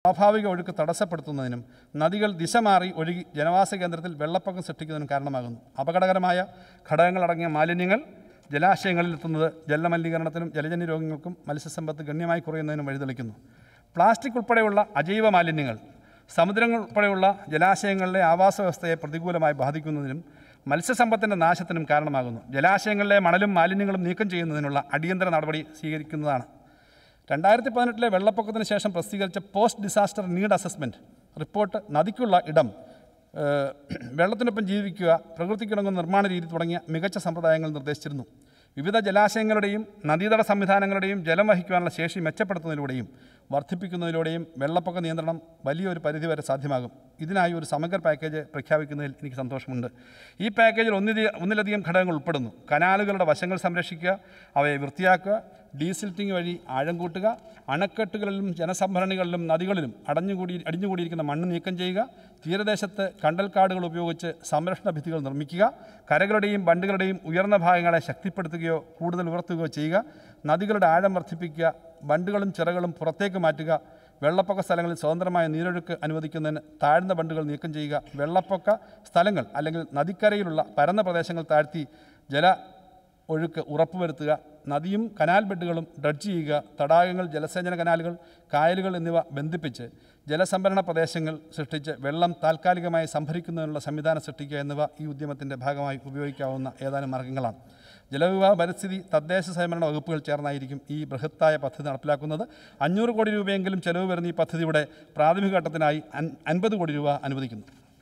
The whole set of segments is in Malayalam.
സ്വാഭാവിക ഒഴുക്ക് തടസ്സപ്പെടുത്തുന്നതിനും നദികൾ ദിശ മാറി ഒഴുകി ജനവാസ കേന്ദ്രത്തിൽ വെള്ളപ്പൊക്കം സൃഷ്ടിക്കുന്നതിനും കാരണമാകുന്നു. അപകടകരമായ ഘടകങ്ങളടങ്ങിയ മാലിന്യങ്ങൾ ജലാശയങ്ങളിൽ എത്തുന്നത് ജലമലിനീകരണത്തിനും ജലജന്യ രോഗങ്ങൾക്കും മത്സ്യസമ്പത്ത് ഗണ്യമായി കുറയുന്നതിനും വഴിതെളിക്കുന്നു. പ്ലാസ്റ്റിക് ഉൾപ്പെടെയുള്ള അജൈവ മാലിന്യങ്ങൾ സമുദ്രങ്ങൾ ഉൾപ്പെടെയുള്ള ജലാശയങ്ങളിലെ ആവാസ വ്യവസ്ഥയെ പ്രതികൂലമായി ബാധിക്കുന്നതിനും മത്സ്യസമ്പത്തിൻ്റെ നാശത്തിനും കാരണമാകുന്നു. ജലാശയങ്ങളിലെ മണലും മാലിന്യങ്ങളും നീക്കം ചെയ്യുന്നതിനുള്ള അടിയന്തര നടപടി സ്വീകരിക്കുന്നതാണ്. 2018 വെള്ളപ്പൊക്കത്തിന് ശേഷം പ്രസിദ്ധീകരിച്ച post disaster need assessment report നദിക്കുള്ള ഇടം, വെള്ളത്തിനൊപ്പം ജീവിക്കുക, പ്രകൃതിക്കിണങ്ങുന്ന നിർമ്മാണ രീതി തുടങ്ങിയ മികച്ച സമ്പ്രദായങ്ങൾ നിർദ്ദേശിച്ചിരുന്നു. വിവിധ ജലാശയങ്ങളുടെയും നദീതട സംവിധാനങ്ങളുടെയും ജലം വഹിക്കുവാനുള്ള ശേഷി മെച്ചപ്പെടുത്തുന്നതിലൂടെയും വർദ്ധിപ്പിക്കുന്നതിലൂടെയും വെള്ളപ്പൊക്ക നിയന്ത്രണം വലിയൊരു പരിധിവരെ സാധ്യമാകും. ഇതിനായി ഒരു സമഗ്ര പാക്കേജ് പ്രഖ്യാപിക്കുന്നതിൽ എനിക്ക് സന്തോഷമുണ്ട്. ഈ പാക്കേജിൽ ഒന്നിലധികം ഘടകങ്ങൾ ഉൾപ്പെടുന്നു. കനാലുകളുടെ വശങ്ങൾ സംരക്ഷിക്കുക, അവയെ വൃത്തിയാക്കുക, ഡീസിൽറ്റിംഗ് വഴി ആഴം കൂട്ടുക, അണക്കെട്ടുകളിലും ജനസംഭരണികളിലും നദികളിലും അടിഞ്ഞുകൂടിയിരിക്കുന്ന മണ്ണ് നീക്കം ചെയ്യുക, തീരദേശത്ത് കണ്ടൽക്കാടുകൾ ഉപയോഗിച്ച് സംരക്ഷണ ഭിത്തികൾ നിർമ്മിക്കുക, കരകളുടെയും ബണ്ടുകളുടെയും ഉയർന്ന ഭാഗങ്ങളെ ശക്തിപ്പെടുത്തുകയോ കൂടുതൽ ഉയർത്തുകയോ ചെയ്യുക, നദികളുടെ ആഴം വർദ്ധിപ്പിക്കുക, ബണ്ടുകളും ചിറകളും പുറത്തേക്ക് മാറ്റുക, വെള്ളപ്പൊക്ക സ്ഥലങ്ങളിൽ സ്വതന്ത്രമായ നീരൊഴുക്ക് അനുവദിക്കുന്നതിന് താഴ്ന്ന ബണ്ടുകൾ നീക്കം ചെയ്യുക, വെള്ളപ്പൊക്ക സ്ഥലങ്ങൾ അല്ലെങ്കിൽ നദിക്കരയിലുള്ള പരന്ന പ്രദേശങ്ങൾ താഴ്ത്തി ജല ഒഴുക്ക് ഉറപ്പുവരുത്തുക, നദിയും കനാൽ ബെഡുകളും ഡ്രഡ്ജ് ചെയ്യുക, തടാകങ്ങൾ, ജലസേചന കനാലുകൾ, കായലുകൾ എന്നിവ ബന്ധിപ്പിച്ച് ജലസംഭരണ പ്രദേശങ്ങൾ സൃഷ്ടിച്ച് വെള്ളം താൽക്കാലികമായി സംഭരിക്കുന്നതിനുള്ള സംവിധാനം സൃഷ്ടിക്കുക എന്നിവ ഈ ഉദ്യമത്തിൻ്റെ ഭാഗമായി ഉപയോഗിക്കാവുന്ന ഏതാനും മാർഗ്ഗങ്ങളാണ്. ജലവിഭവ, പരിസ്ഥിതി, തദ്ദേശ സ്വയംഭരണ വകുപ്പുകൾ ചേർന്നായിരിക്കും ഈ ബൃഹത്തായ പദ്ധതി നടപ്പിലാക്കുന്നത്. 500 കോടി രൂപയെങ്കിലും ചെലവ് വരുന്ന ഈ പദ്ധതിയുടെ പ്രാഥമിക ഘട്ടത്തിനായി 50 കോടി രൂപ അനുവദിക്കുന്നു.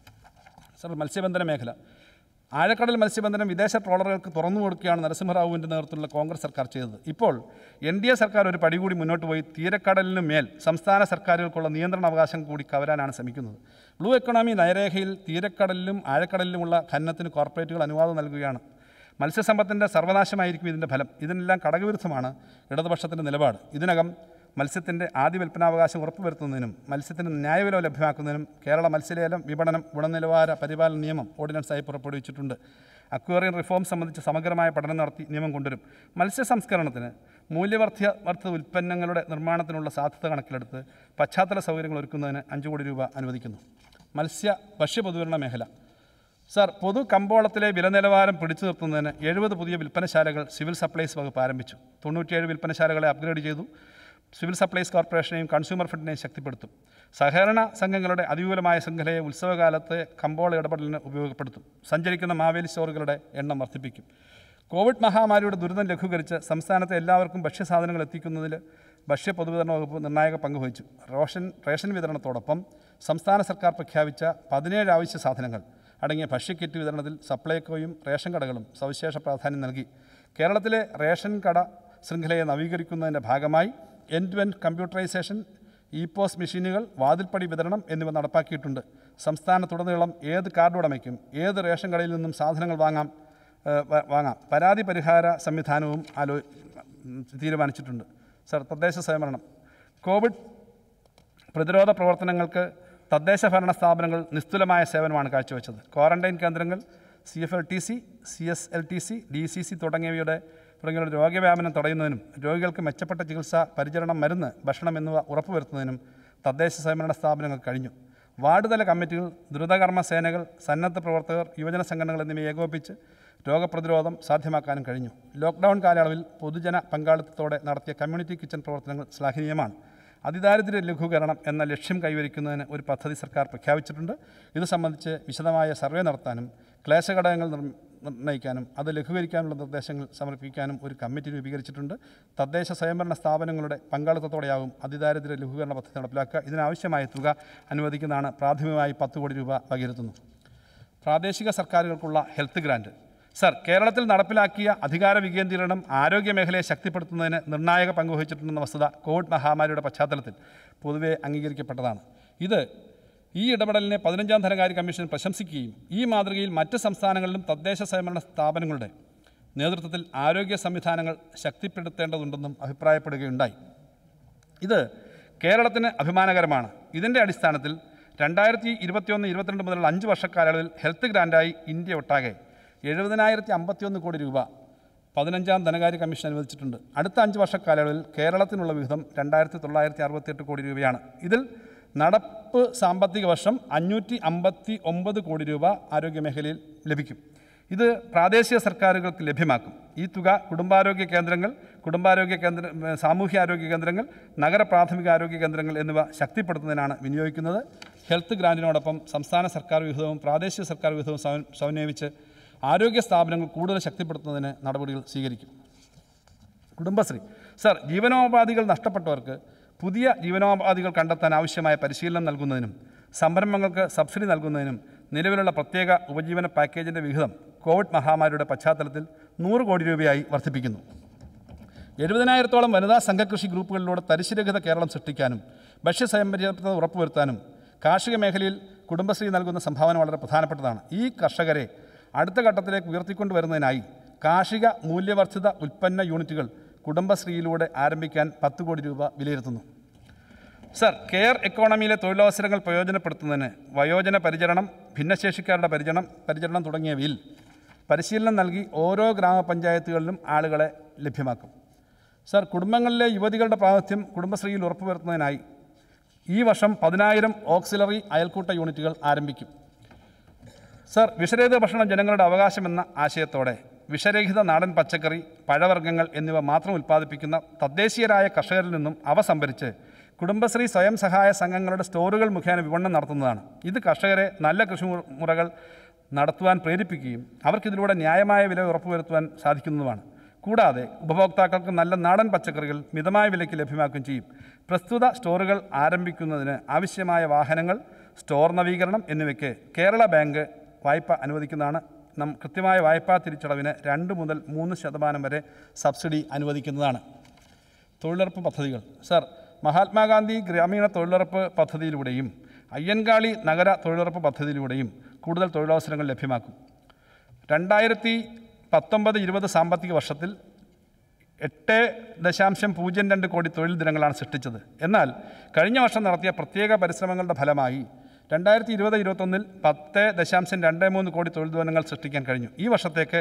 സർ, മത്സ്യബന്ധന മേഖല. ആഴക്കടൽ മത്സ്യബന്ധനം വിദേശ ട്രോളറുകൾക്ക് തുറന്നു കൊടുക്കുകയാണ് നരസിംഹറാവുവിൻ്റെ നേതൃത്വത്തിലുള്ള കോൺഗ്രസ് സർക്കാർ ചെയ്തത്. ഇപ്പോൾ NDA സർക്കാർ ഒരു പടി കൂടി മുന്നോട്ട് പോയി തീരക്കടലിനു മേൽ സംസ്ഥാന സർക്കാരുകൾക്കുള്ള നിയന്ത്രണ അവകാശം കൂടി കവരാനാണ് ശ്രമിക്കുന്നത്. ബ്ലൂ എക്കണോമി നയരേഖയിൽ തീരക്കടലിലും ആഴക്കടലിലുമുള്ള ഖനനത്തിന് കോർപ്പറേറ്റുകൾ അനുവാദം നൽകുകയാണ്. മത്സ്യസമ്പത്തിൻ്റെ സർവനാശമായിരിക്കും ഇതിൻ്റെ ഫലം. ഇതിനെല്ലാം കടകവിരുദ്ധമാണ് ഇടതുപക്ഷത്തിൻ്റെ നിലപാട്. ഇതിനകം മത്സ്യത്തിൻ്റെ ആദ്യ വിൽപ്പനാവകാശം ഉറപ്പുവരുത്തുന്നതിനും മത്സ്യത്തിന് ന്യായവില ലഭ്യമാക്കുന്നതിനും കേരള മത്സ്യലേലം, വിപണനം, ഗുണനിലവാര പരിപാലന നിയമം ഓർഡിനൻസായി പുറപ്പെടുവിച്ചിട്ടുണ്ട്. അക്വേറിയം റിഫോം സംബന്ധിച്ച് സമഗ്രമായ പഠനം നടത്തി നിയമം കൊണ്ടുവരും. മത്സ്യ സംസ്കരണത്തിന് മൂല്യവർദ്ധിത ഉൽപ്പന്നങ്ങളുടെ നിർമ്മാണത്തിനുള്ള സാധ്യത കണക്കിലെടുത്ത് പശ്ചാത്തല സൗകര്യങ്ങൾ ഒരുക്കുന്നതിന് 5 കോടി രൂപ അനുവദിക്കുന്നു. ഭക്ഷ്യ പൊതുവിതരണ മേഖല. സർ, പൊതു കമ്പോളത്തിലെ വില നിലവാരം പിടിച്ചു നിർത്തുന്നതിന് 70 പുതിയ വിൽപ്പനശാലകൾ സിവിൽ സപ്ലൈസ് വകുപ്പ് ആരംഭിച്ചു. 97 വിൽപ്പനശാലകളെ അപ്ഗ്രേഡ് ചെയ്തു. സിവിൽ സപ്ലൈസ് കോർപ്പറേഷനെയും കൺസ്യൂമർ ഫെഡിനെയും ശക്തിപ്പെടുത്തും. സഹകരണ സംഘങ്ങളുടെ അതിവിപുലമായ ശൃംഖലയെ ഉത്സവകാലത്തെ കമ്പോള ഇടപെടലിന് ഉപയോഗപ്പെടുത്തും. സഞ്ചരിക്കുന്ന മാവേലി സ്റ്റോറുകളുടെ എണ്ണം വർദ്ധിപ്പിക്കും. കോവിഡ് മഹാമാരിയുടെ ദുരിതം ലഘൂകരിച്ച് സംസ്ഥാനത്തെ എല്ലാവർക്കും ഭക്ഷ്യസാധനങ്ങൾ എത്തിക്കുന്നതിൽ ഭക്ഷ്യ പൊതുവിതരണ വകുപ്പ് നിർണായക പങ്കുവഹിച്ചു. റേഷൻ വിതരണത്തോടൊപ്പം സംസ്ഥാന സർക്കാർ പ്രഖ്യാപിച്ച 17 അവശ്യ സാധനങ്ങൾ അടങ്ങിയ ഭക്ഷ്യക്കിറ്റ് വിതരണത്തിൽ സപ്ലൈകോയും റേഷൻ കടകളും സവിശേഷ പ്രാധാന്യം നൽകി. കേരളത്തിലെ റേഷൻ കട ശൃംഖലയെ നവീകരിക്കുന്നതിൻ്റെ ഭാഗമായി end to end computerisation, POS മെഷീനുകൾ, വാതിൽപ്പടി വിതരണം എന്നിവ നടപ്പാക്കിയിട്ടുണ്ട്. സംസ്ഥാനത്തുടനീളം ഏത് കാർഡ് ഉടമയ്ക്കും ഏത് റേഷൻ കടയിൽ നിന്നും സാധനങ്ങൾ വാങ്ങാം. പരാതി പരിഹാര സംവിധാനവും തീരുമാനിച്ചിട്ടുണ്ട്. സർ, തദ്ദേശ സ്വയംഭരണം. കോവിഡ് പ്രതിരോധ പ്രവർത്തനങ്ങൾക്ക് തദ്ദേശ ഭരണ സ്ഥാപനങ്ങൾ നിസ്തുലമായ സേവനമാണ് കാഴ്ചവെച്ചത്. ക്വാറന്റൈൻ കേന്ദ്രങ്ങൾ, CFLTC, CSLTC, DCC തുടങ്ങിയവയുടെ രോഗവ്യാപനം തടയുന്നതിനും രോഗികൾക്ക് മെച്ചപ്പെട്ട ചികിത്സ, പരിചരണം, മരുന്ന്, ഭക്ഷണം എന്നിവ ഉറപ്പുവരുത്തുന്നതിനും തദ്ദേശ സ്വയംഭരണ സ്ഥാപനങ്ങൾ കഴിഞ്ഞു. വാർഡ് തല കമ്മിറ്റികൾ, ദ്രുതകർമ്മ സേനകൾ, സന്നദ്ധ പ്രവർത്തകർ, യുവജന സംഘടനകൾ എന്നിവയെ ഏകോപിപ്പിച്ച് രോഗപ്രതിരോധം സാധ്യമാക്കാനും കഴിഞ്ഞു. ലോക്ക്ഡൗൺ കാലയളവിൽ പൊതുജന പങ്കാളിത്തത്തോടെ നടത്തിയ കമ്മ്യൂണിറ്റി കിച്ചൺ പ്രവർത്തനങ്ങൾ ശ്ലാഘനീയമാണ്. അതിദാരിദ്ര്യ ലഘൂകരണം എന്ന ലക്ഷ്യം കൈവരിക്കുന്നതിന് ഒരു പദ്ധതി സർക്കാർ പ്രഖ്യാപിച്ചിട്ടുണ്ട്. ഇത് സംബന്ധിച്ച് വിശദമായ സർവേ നടത്താനും ക്ലേശഘടകങ്ങൾ നിർണ്ണയിക്കാനും അത് ലഘൂകരിക്കാനുള്ള നിർദ്ദേശങ്ങൾ സമർപ്പിക്കാനും ഒരു കമ്മിറ്റി രൂപീകരിച്ചിട്ടുണ്ട്. തദ്ദേശ സ്വയംഭരണ സ്ഥാപനങ്ങളുടെ പങ്കാളിത്തത്തോടെയാകും അതിദാരിദ്ര്യ ലഘൂകരണ പദ്ധതി നടപ്പിലാക്കുക. ഇതിനാവശ്യമായ തുക അനുവദിക്കുന്നതാണ്. പ്രാഥമികമായി 10 കോടി രൂപ വകയിരുത്തുന്നു. പ്രാദേശിക സർക്കാരുകൾക്കുള്ള ഹെൽത്ത് ഗ്രാൻറ്റ്. സർ, കേരളത്തിൽ നടപ്പിലാക്കിയ അധികാര വികേന്ദ്രീകരണം ആരോഗ്യ മേഖലയെ ശക്തിപ്പെടുത്തുന്നതിന് നിർണായക പങ്കുവഹിച്ചിട്ടുണ്ടെന്ന വസ്തുത കോവിഡ് മഹാമാരിയുടെ പശ്ചാത്തലത്തിൽ പൊതുവെ അംഗീകരിക്കപ്പെട്ടതാണ്. ഈ ഇടപെടലിനെ 15ാം ധനകാര്യ കമ്മീഷൻ പ്രശംസിക്കുകയും ഈ മാതൃകയിൽ മറ്റ് സംസ്ഥാനങ്ങളിലും തദ്ദേശ സ്വയംഭരണ സ്ഥാപനങ്ങളുടെ നേതൃത്വത്തിൽ ആരോഗ്യ സംവിധാനങ്ങൾ ശക്തിപ്പെടുത്തേണ്ടതുണ്ടെന്നും അഭിപ്രായപ്പെടുകയുണ്ടായി. ഇത് കേരളത്തിന് അഭിമാനകരമാണ്. ഇതിൻ്റെ അടിസ്ഥാനത്തിൽ 2021-22 മുതൽ 5 വർഷക്കാലയളവിൽ ഹെൽത്ത് ഗ്രാൻറ്റായി ഇന്ത്യ ഒട്ടാകെ 70,051 കോടി രൂപ 15ാം ധനകാര്യ കമ്മീഷൻ അനുവദിച്ചിട്ടുണ്ട്. അടുത്ത 5 വർഷക്കാലയളവിൽ കേരളത്തിനുള്ള വിഹിതം 2,968 കോടി രൂപയാണ്. ഇതിൽ നടപ്പ് സാമ്പത്തിക വർഷം 559 കോടി രൂപ ആരോഗ്യമേഖലയിൽ ലഭിക്കും. ഇത് പ്രാദേശിക സർക്കാരുകൾക്ക് ലഭ്യമാക്കും. ഈ തുക സാമൂഹ്യാരോഗ്യ കേന്ദ്രങ്ങൾ, നഗര പ്രാഥമിക ആരോഗ്യ കേന്ദ്രങ്ങൾ എന്നിവ ശക്തിപ്പെടുത്തുന്നതിനാണ് വിനിയോഗിക്കുന്നത്. ഹെൽത്ത് ഗ്രാൻറ്റിനോടൊപ്പം സംസ്ഥാന സർക്കാർ വിഹിതവും പ്രാദേശിക സർക്കാർ വിഹിതവും സമന്വയിച്ച് ആരോഗ്യ സ്ഥാപനങ്ങൾ കൂടുതൽ ശക്തിപ്പെടുത്തുന്നതിന് നടപടികൾ സ്വീകരിക്കും. കുടുംബശ്രീ സർ, ജീവനോപാധികൾ നഷ്ടപ്പെട്ടവർക്ക് പുതിയ ജീവനോപാധികൾ കണ്ടെത്താൻ ആവശ്യമായ പരിശീലനം നൽകുന്നതിനും സംരംഭങ്ങൾക്ക് സബ്സിഡി നൽകുന്നതിനും നിലവിലുള്ള പ്രത്യേക ഉപജീവന പാക്കേജിൻ്റെ വിഹിതം കോവിഡ് മഹാമാരിയുടെ പശ്ചാത്തലത്തിൽ 100 കോടി രൂപയായി വർദ്ധിപ്പിക്കുന്നു. 70,000-ഓളം വനിതാ സംഘകൃഷി ഗ്രൂപ്പുകളിലൂടെ തരിശുരഹിത കേരളം സൃഷ്ടിക്കാനും ഭക്ഷ്യസ്വയംപര്യാപ്തത ഉറപ്പുവരുത്താനും കാർഷിക മേഖലയിൽ കുടുംബശ്രീ നൽകുന്ന സംഭാവന വളരെ പ്രധാനപ്പെട്ടതാണ്. ഈ കർഷകരെ അടുത്ത ഘട്ടത്തിലേക്ക് ഉയർത്തിക്കൊണ്ടുവരുന്നതിനായി കാർഷിക മൂല്യവർദ്ധിത ഉൽപ്പന്ന യൂണിറ്റുകൾ കുടുംബശ്രീയിലൂടെ ആരംഭിക്കാൻ 10 കോടി രൂപ വിലയിരുത്തുന്നു. സർ, കെയർ എക്കോണമിയിലെ തൊഴിലവസരങ്ങൾ പ്രയോജനപ്പെടുത്തുന്നതിന് വയോജന പരിചരണം, ഭിന്നശേഷിക്കാരുടെ പരിചരണം തുടങ്ങിയവയിൽ പരിശീലനം നൽകി ഓരോ ഗ്രാമപഞ്ചായത്തുകളിലും ആളുകളെ ലഭ്യമാക്കും. സർ, കുടുംബങ്ങളിലെ യുവതികളുടെ പ്രാതിനിധ്യം കുടുംബശ്രീയിൽ ഉറപ്പുവരുത്തുന്നതിനായി ഈ വർഷം 10,000 ഓക്സിലറി അയൽക്കൂട്ട യൂണിറ്റുകൾ ആരംഭിക്കും. സർ, വിഷരഹിത ഭക്ഷണം ജനങ്ങളുടെ അവകാശമെന്ന ആശയത്തോടെ വിഷരഹിത നാടൻ പച്ചക്കറി, പഴവർഗ്ഗങ്ങൾ എന്നിവ മാത്രം ഉൽപ്പാദിപ്പിക്കുന്ന തദ്ദേശീയരായ കർഷകരിൽ നിന്നും അവ സംഭരിച്ച് കുടുംബശ്രീ സ്വയം സഹായ സംഘങ്ങളുടെ സ്റ്റോറുകൾ മുഖേന വിപണനം നടത്തുന്നതാണ്. ഇത് കർഷകരെ നല്ല കൃഷിമുറകൾ നടത്തുവാൻ പ്രേരിപ്പിക്കുകയും അവർക്കിതിലൂടെ ന്യായമായ വില ഉറപ്പുവരുത്തുവാൻ സാധിക്കുന്നതുമാണ്. കൂടാതെ ഉപഭോക്താക്കൾക്ക് നല്ല നാടൻ പച്ചക്കറികൾ മിതമായ വിലയ്ക്ക് ലഭ്യമാക്കുകയും ചെയ്യും. പ്രസ്തുത സ്റ്റോറുകൾ ആരംഭിക്കുന്നതിന് ആവശ്യമായ വാഹനങ്ങൾ, സ്റ്റോർ നവീകരണം എന്നിവയ്ക്ക് കേരള ബാങ്ക് വായ്പ അനുവദിക്കുന്നതാണ്. കൃത്യമായ വായ്പാ തിരിച്ചടവിന് 2 മുതൽ 3% വരെ സബ്സിഡി അനുവദിക്കുന്നതാണ്. തൊഴിലുറപ്പ് പദ്ധതികൾ സർ, മഹാത്മാഗാന്ധി ഗ്രാമീണ തൊഴിലുറപ്പ് പദ്ധതിയിലൂടെയും അയ്യൻകാളി നഗര തൊഴിലുറപ്പ് പദ്ധതിയിലൂടെയും കൂടുതൽ തൊഴിലവസരങ്ങൾ ലഭ്യമാക്കും. 2019-20 സാമ്പത്തിക വർഷത്തിൽ 8.02 കോടി തൊഴിൽ ദിനങ്ങളാണ് സൃഷ്ടിച്ചത്. എന്നാൽ കഴിഞ്ഞ വർഷം നടത്തിയ പ്രത്യേക പരിശ്രമങ്ങളുടെ ഫലമായി 2020-21 10.23 കോടി തൊഴിൽ ദിനങ്ങൾ സൃഷ്ടിക്കാൻ കഴിഞ്ഞു. ഈ വർഷത്തേക്ക്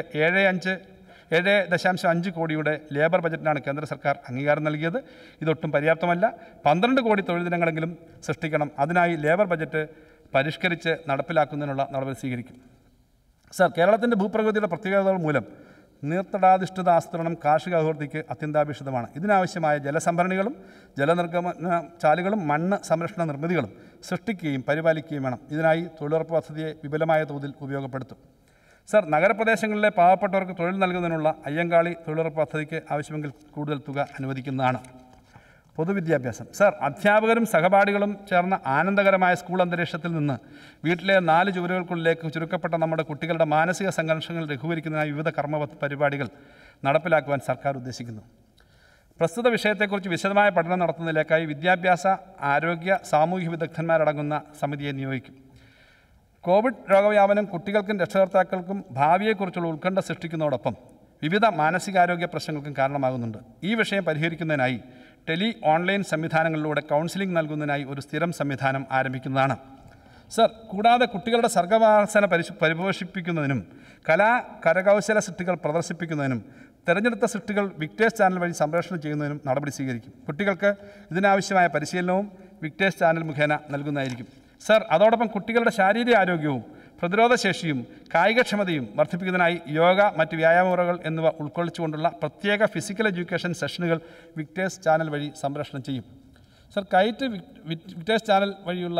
7.5 കോടിയുടെ ലേബർ ബജറ്റിനാണ് കേന്ദ്ര സർക്കാർ അംഗീകാരം നൽകിയത്. ഇതൊട്ടും പര്യാപ്തമല്ല. 12 കോടി തൊഴിൽ ദിനങ്ങളെങ്കിലും സൃഷ്ടിക്കണം. അതിനായി ലേബർ ബജറ്റ് പരിഷ്കരിച്ച് നടപ്പിലാക്കുന്നതിനുള്ള നടപടി സ്വീകരിക്കും. സർ, കേരളത്തിൻ്റെ ഭൂപ്രകൃതിയുടെ പ്രത്യേകതകൾ മൂലം നീർത്തടാധിഷ്ഠിത ആസൂത്രണം കാർഷിക അഭിവൃദ്ധിക്ക് അത്യന്താപേക്ഷിതമാണ്. ഇതിനാവശ്യമായ ജലസംഭരണികളും ജലനിർഗമന ചാലുകളും മണ്ണ് സംരക്ഷണ നിർമ്മിതികളും സൃഷ്ടിക്കുകയും പരിപാലിക്കുകയും വേണം. ഇതിനായി തൊഴിലുറപ്പ് പദ്ധതിയെ വിപുലമായ തോതിൽ ഉപയോഗപ്പെടുത്തും. സർ, നഗരപ്രദേശങ്ങളിലെ പാവപ്പെട്ടവർക്ക് തൊഴിൽ നൽകുന്നതിനുള്ള അയ്യങ്കാളി തൊഴിലുറപ്പ് പദ്ധതിക്ക് ആവശ്യമെങ്കിൽ കൂടുതൽ തുക അനുവദിക്കുന്നതാണ്. പൊതുവിദ്യാഭ്യാസം സർ, അധ്യാപകരും സഹപാഠികളും ചേർന്ന ആനന്ദകരമായ സ്കൂൾ അന്തരീക്ഷത്തിൽ നിന്ന് വീട്ടിലെ 4 ചുവരുകൾക്കുള്ളിലേക്ക് ചുരുക്കപ്പെട്ട നമ്മുടെ കുട്ടികളുടെ മാനസിക സംഘർഷങ്ങൾ ലഘൂകരിക്കുന്നതിനായി വിവിധ കർമ്മ പരിപാടികൾ നടപ്പിലാക്കുവാൻ സർക്കാർ ഉദ്ദേശിക്കുന്നു. പ്രസ്തുത വിഷയത്തെക്കുറിച്ച് വിശദമായ പഠനം നടത്തുന്നതിലേക്കായി വിദ്യാഭ്യാസ, ആരോഗ്യ, സാമൂഹ്യ വിദഗ്ധന്മാരടങ്ങുന്ന സമിതിയെ നിയോഗിക്കും. കോവിഡ് രോഗവ്യാപനം കുട്ടികൾക്കും രക്ഷകർത്താക്കൾക്കും ഭാവിയെക്കുറിച്ചുള്ള ഉത്കണ്ഠ സൃഷ്ടിക്കുന്നതോടൊപ്പം വിവിധ മാനസികാരോഗ്യ പ്രശ്നങ്ങൾക്കും കാരണമാകുന്നുണ്ട്. ഈ വിഷയം പരിഹരിക്കുന്നതിനായി ഓൺലൈൻ സംവിധാനങ്ങളിലൂടെ കൗൺസിലിംഗ് നൽകുന്നതിനായി ഒരു സ്ഥിരം സംവിധാനം ആരംഭിക്കുന്നതാണ്. സർ, കൂടാതെ കുട്ടികളുടെ സർഗവാസന പരിപോഷിപ്പിക്കുന്നതിനും കരകൗശല സൃഷ്ടികൾ പ്രദർശിപ്പിക്കുന്നതിനും തിരഞ്ഞെടുത്ത സൃഷ്ടികൾ വിക്ടേഴ്സ് ചാനൽ വഴി സംപ്രേഷണം ചെയ്യുന്നതിനും നടപടി സ്വീകരിക്കും. കുട്ടികൾക്ക് ഇതിനാവശ്യമായ പരിശീലനവും വിക്ടേഴ്സ് ചാനൽ മുഖേന നൽകുന്നതായിരിക്കും. സർ, അതോടൊപ്പം കുട്ടികളുടെ ശാരീരിക ആരോഗ്യവും പ്രതിരോധശേഷിയും കായികക്ഷമതയും വർദ്ധിപ്പിക്കുന്നതിനായി യോഗ, മറ്റ് വ്യായാമമുറകൾ എന്നിവ ഉൾക്കൊള്ളിച്ചുകൊണ്ടുള്ള പ്രത്യേക ഫിസിക്കൽ എഡ്യൂക്കേഷൻ സെഷനുകൾ വിക്ടേഴ്സ് ചാനൽ വഴി സംപ്രേഷണം ചെയ്യും. സർ, വിക്ടേഴ്സ് ചാനൽ വഴിയുള്ള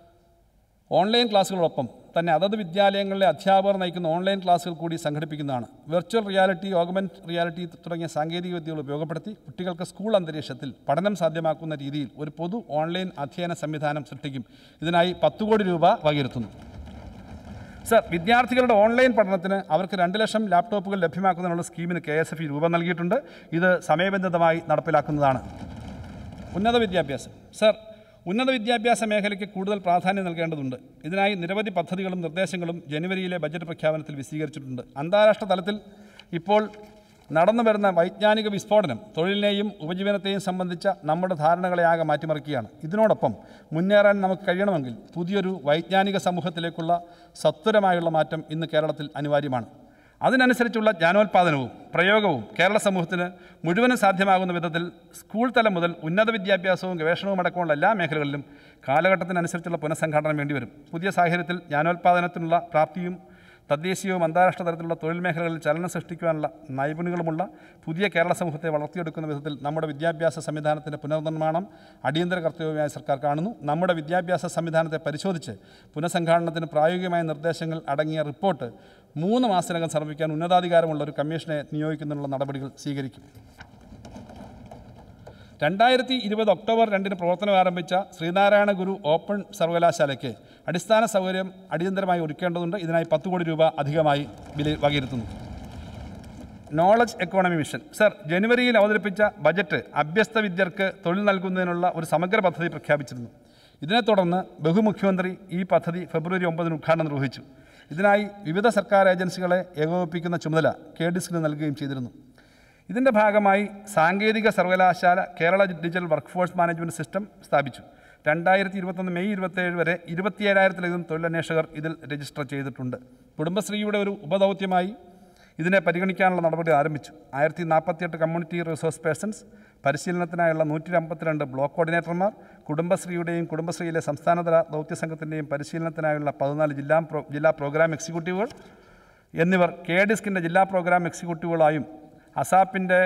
ഓൺലൈൻ ക്ലാസ്സുകളോടൊപ്പം തന്നെ അതത് വിദ്യാലയങ്ങളിലെ അധ്യാപകർ നയിക്കുന്ന ഓൺലൈൻ ക്ലാസ്സുകൾ കൂടി സംഘടിപ്പിക്കുന്നതാണ്. വെർച്വൽ റിയാലിറ്റി, ഓഗ്മെൻറ്റ് റിയാലിറ്റി തുടങ്ങിയ സാങ്കേതികവിദ്യകൾ ഉപയോഗപ്പെടുത്തി കുട്ടികൾക്ക് സ്കൂൾ അന്തരീക്ഷത്തിൽ പഠനം സാധ്യമാക്കുന്ന രീതിയിൽ ഒരു പൊതു ഓൺലൈൻ അധ്യയന സംവിധാനം സൃഷ്ടിക്കും. ഇതിനായി 10 കോടി രൂപ വകയിരുത്തുന്നു. സർ, വിദ്യാർത്ഥികളുടെ ഓൺലൈൻ പഠനത്തിന് അവർക്ക് 2 ലക്ഷം ലാപ്ടോപ്പുകൾ ലഭ്യമാക്കുന്നതിനുള്ള സ്കീമിന് KSFE രൂപം നൽകിയിട്ടുണ്ട്. ഇത് സമയബന്ധിതമായി നടപ്പിലാക്കുന്നതാണ്. ഉന്നത വിദ്യാഭ്യാസം സർ, ഉന്നത വിദ്യാഭ്യാസ മേഖലയ്ക്ക് കൂടുതൽ പ്രാധാന്യം നൽകേണ്ടതുണ്ട്. ഇതിനായി നിരവധി പദ്ധതികളും നിർദ്ദേശങ്ങളും ജനുവരിയിലെ ബജറ്റ് പ്രഖ്യാപനത്തിൽ വിശദീകരിച്ചിട്ടുണ്ട്. അന്താരാഷ്ട്ര തലത്തിൽ ഇപ്പോൾ നടന്നു വരുന്ന വൈജ്ഞാനിക വിസ്ഫോടനം തൊഴിലിനെയും ഉപജീവനത്തെയും സംബന്ധിച്ച നമ്മുടെ ധാരണകളെ ആകെ മാറ്റിമറിക്കുകയാണ്. ഇതിനോടൊപ്പം മുന്നേറാൻ നമുക്ക് കഴിയണമെങ്കിൽ പുതിയൊരു വൈജ്ഞാനിക സമൂഹത്തിലേക്കുള്ള സത്വരമായുള്ള മാറ്റം ഇന്ന് കേരളത്തിൽ അനിവാര്യമാണ്. അതിനനുസരിച്ചുള്ള ജ്ഞാനോൽപാദനവും പ്രയോഗവും കേരള സമൂഹത്തിന് മുഴുവനും സാധ്യമാകുന്ന വിധത്തിൽ സ്കൂൾ തലം മുതൽ ഉന്നത വിദ്യാഭ്യാസവും ഗവേഷണവും അടക്കമുള്ള എല്ലാ മേഖലകളിലും കാലഘട്ടത്തിനനുസരിച്ചുള്ള പുനഃസംഘാടനം വേണ്ടിവരും. പുതിയ സാഹചര്യത്തിൽ ജ്ഞാനോൽപാദനത്തിനുള്ള പ്രാപ്തിയും തദ്ദേശീയവും അന്താരാഷ്ട്ര തലത്തിലുള്ള തൊഴിൽ മേഖലകളിൽ ചലനം സൃഷ്ടിക്കുവാനുള്ള നൈപുണ്യങ്ങളുമുള്ള പുതിയ കേരള സമൂഹത്തെ വളർത്തിയെടുക്കുന്ന വിധത്തിൽ നമ്മുടെ വിദ്യാഭ്യാസ സംവിധാനത്തിൻ്റെ പുനർനിർമ്മാണം അടിയന്തര കർത്തവ്യമായി സർക്കാർ കാണുന്നു. നമ്മുടെ വിദ്യാഭ്യാസ സംവിധാനത്തെ പരിശോധിച്ച് പുനഃസംഘാടനത്തിന് പ്രായോഗികമായ നിർദ്ദേശങ്ങൾ അടങ്ങിയ റിപ്പോർട്ട് 3 മാസത്തിനകം സമർപ്പിക്കാൻ ഉന്നതാധികാരമുള്ള ഒരു കമ്മീഷനെ നിയോഗിക്കുന്നതിനുള്ള നടപടികൾ സ്വീകരിക്കും. 2020 ഒക്ടോബർ 2 പ്രവർത്തനം ആരംഭിച്ച ശ്രീനാരായണ ഗുരു ഓപ്പൺ സർവകലാശാലയ്ക്ക് അടിസ്ഥാന സൗകര്യം അടിയന്തരമായി ഒരുക്കേണ്ടതുണ്ട്. ഇതിനായി 10 കോടി രൂപ അധികമായി വകയിരുത്തുന്നു. Knowledge economy mission. സർ, ജനുവരിയിൽ അവതരിപ്പിച്ച ബജറ്റ് അഭ്യസ്ത വിദ്യർക്ക് തൊഴിൽ നൽകുന്നതിനുള്ള ഒരു സമഗ്ര പദ്ധതി പ്രഖ്യാപിച്ചിരുന്നു. ഇതിനെ തുടർന്ന് ബഹുമുഖ്യമന്ത്രി ഈ പദ്ധതി ഫെബ്രുവരി 9 ഉദ്ഘാടനം നിർവഹിച്ചു. ഇതിനായി വിവിധ സർക്കാർ ഏജൻസികളെ ഏകോപിപ്പിക്കുന്ന ചുമതല KDSകിന് നൽകുകയും ചെയ്തിരുന്നു. ഇതിൻ്റെ ഭാഗമായി സാങ്കേതിക സർവകലാശാല Kerala digital workforce management system സ്ഥാപിച്ചു. 2021 മെയ് 27 വരെ 27,000-ലധികം തൊഴിലന്വേഷകർ ഇതിൽ രജിസ്റ്റർ ചെയ്തിട്ടുണ്ട്. കുടുംബശ്രീയുടെ ഒരു ഉപദൗത്യമായി ഇതിനെ പരിഗണിക്കാനുള്ള നടപടി ആരംഭിച്ചു. 1048 കമ്മ്യൂണിറ്റി റിസോഴ്സ് പേഴ്സൺസ്, പരിശീലനത്തിനായുള്ള 152 ബ്ലോക്ക് കോർഡിനേറ്റർമാർ, കുടുംബശ്രീയുടെയും കുടുംബശ്രീയിലെ സംസ്ഥാനതല ദൗത്യസംഘത്തിൻ്റെയും പരിശീലനത്തിനായുള്ള 14 ജില്ലാ പ്രോഗ്രാം എക്സിക്യൂട്ടീവുകൾ എന്നിവർ KDSകിൻ്റെ ജില്ലാ പ്രോഗ്രാം എക്സിക്യൂട്ടീവുകളായും അസാപ്പിൻ്റെ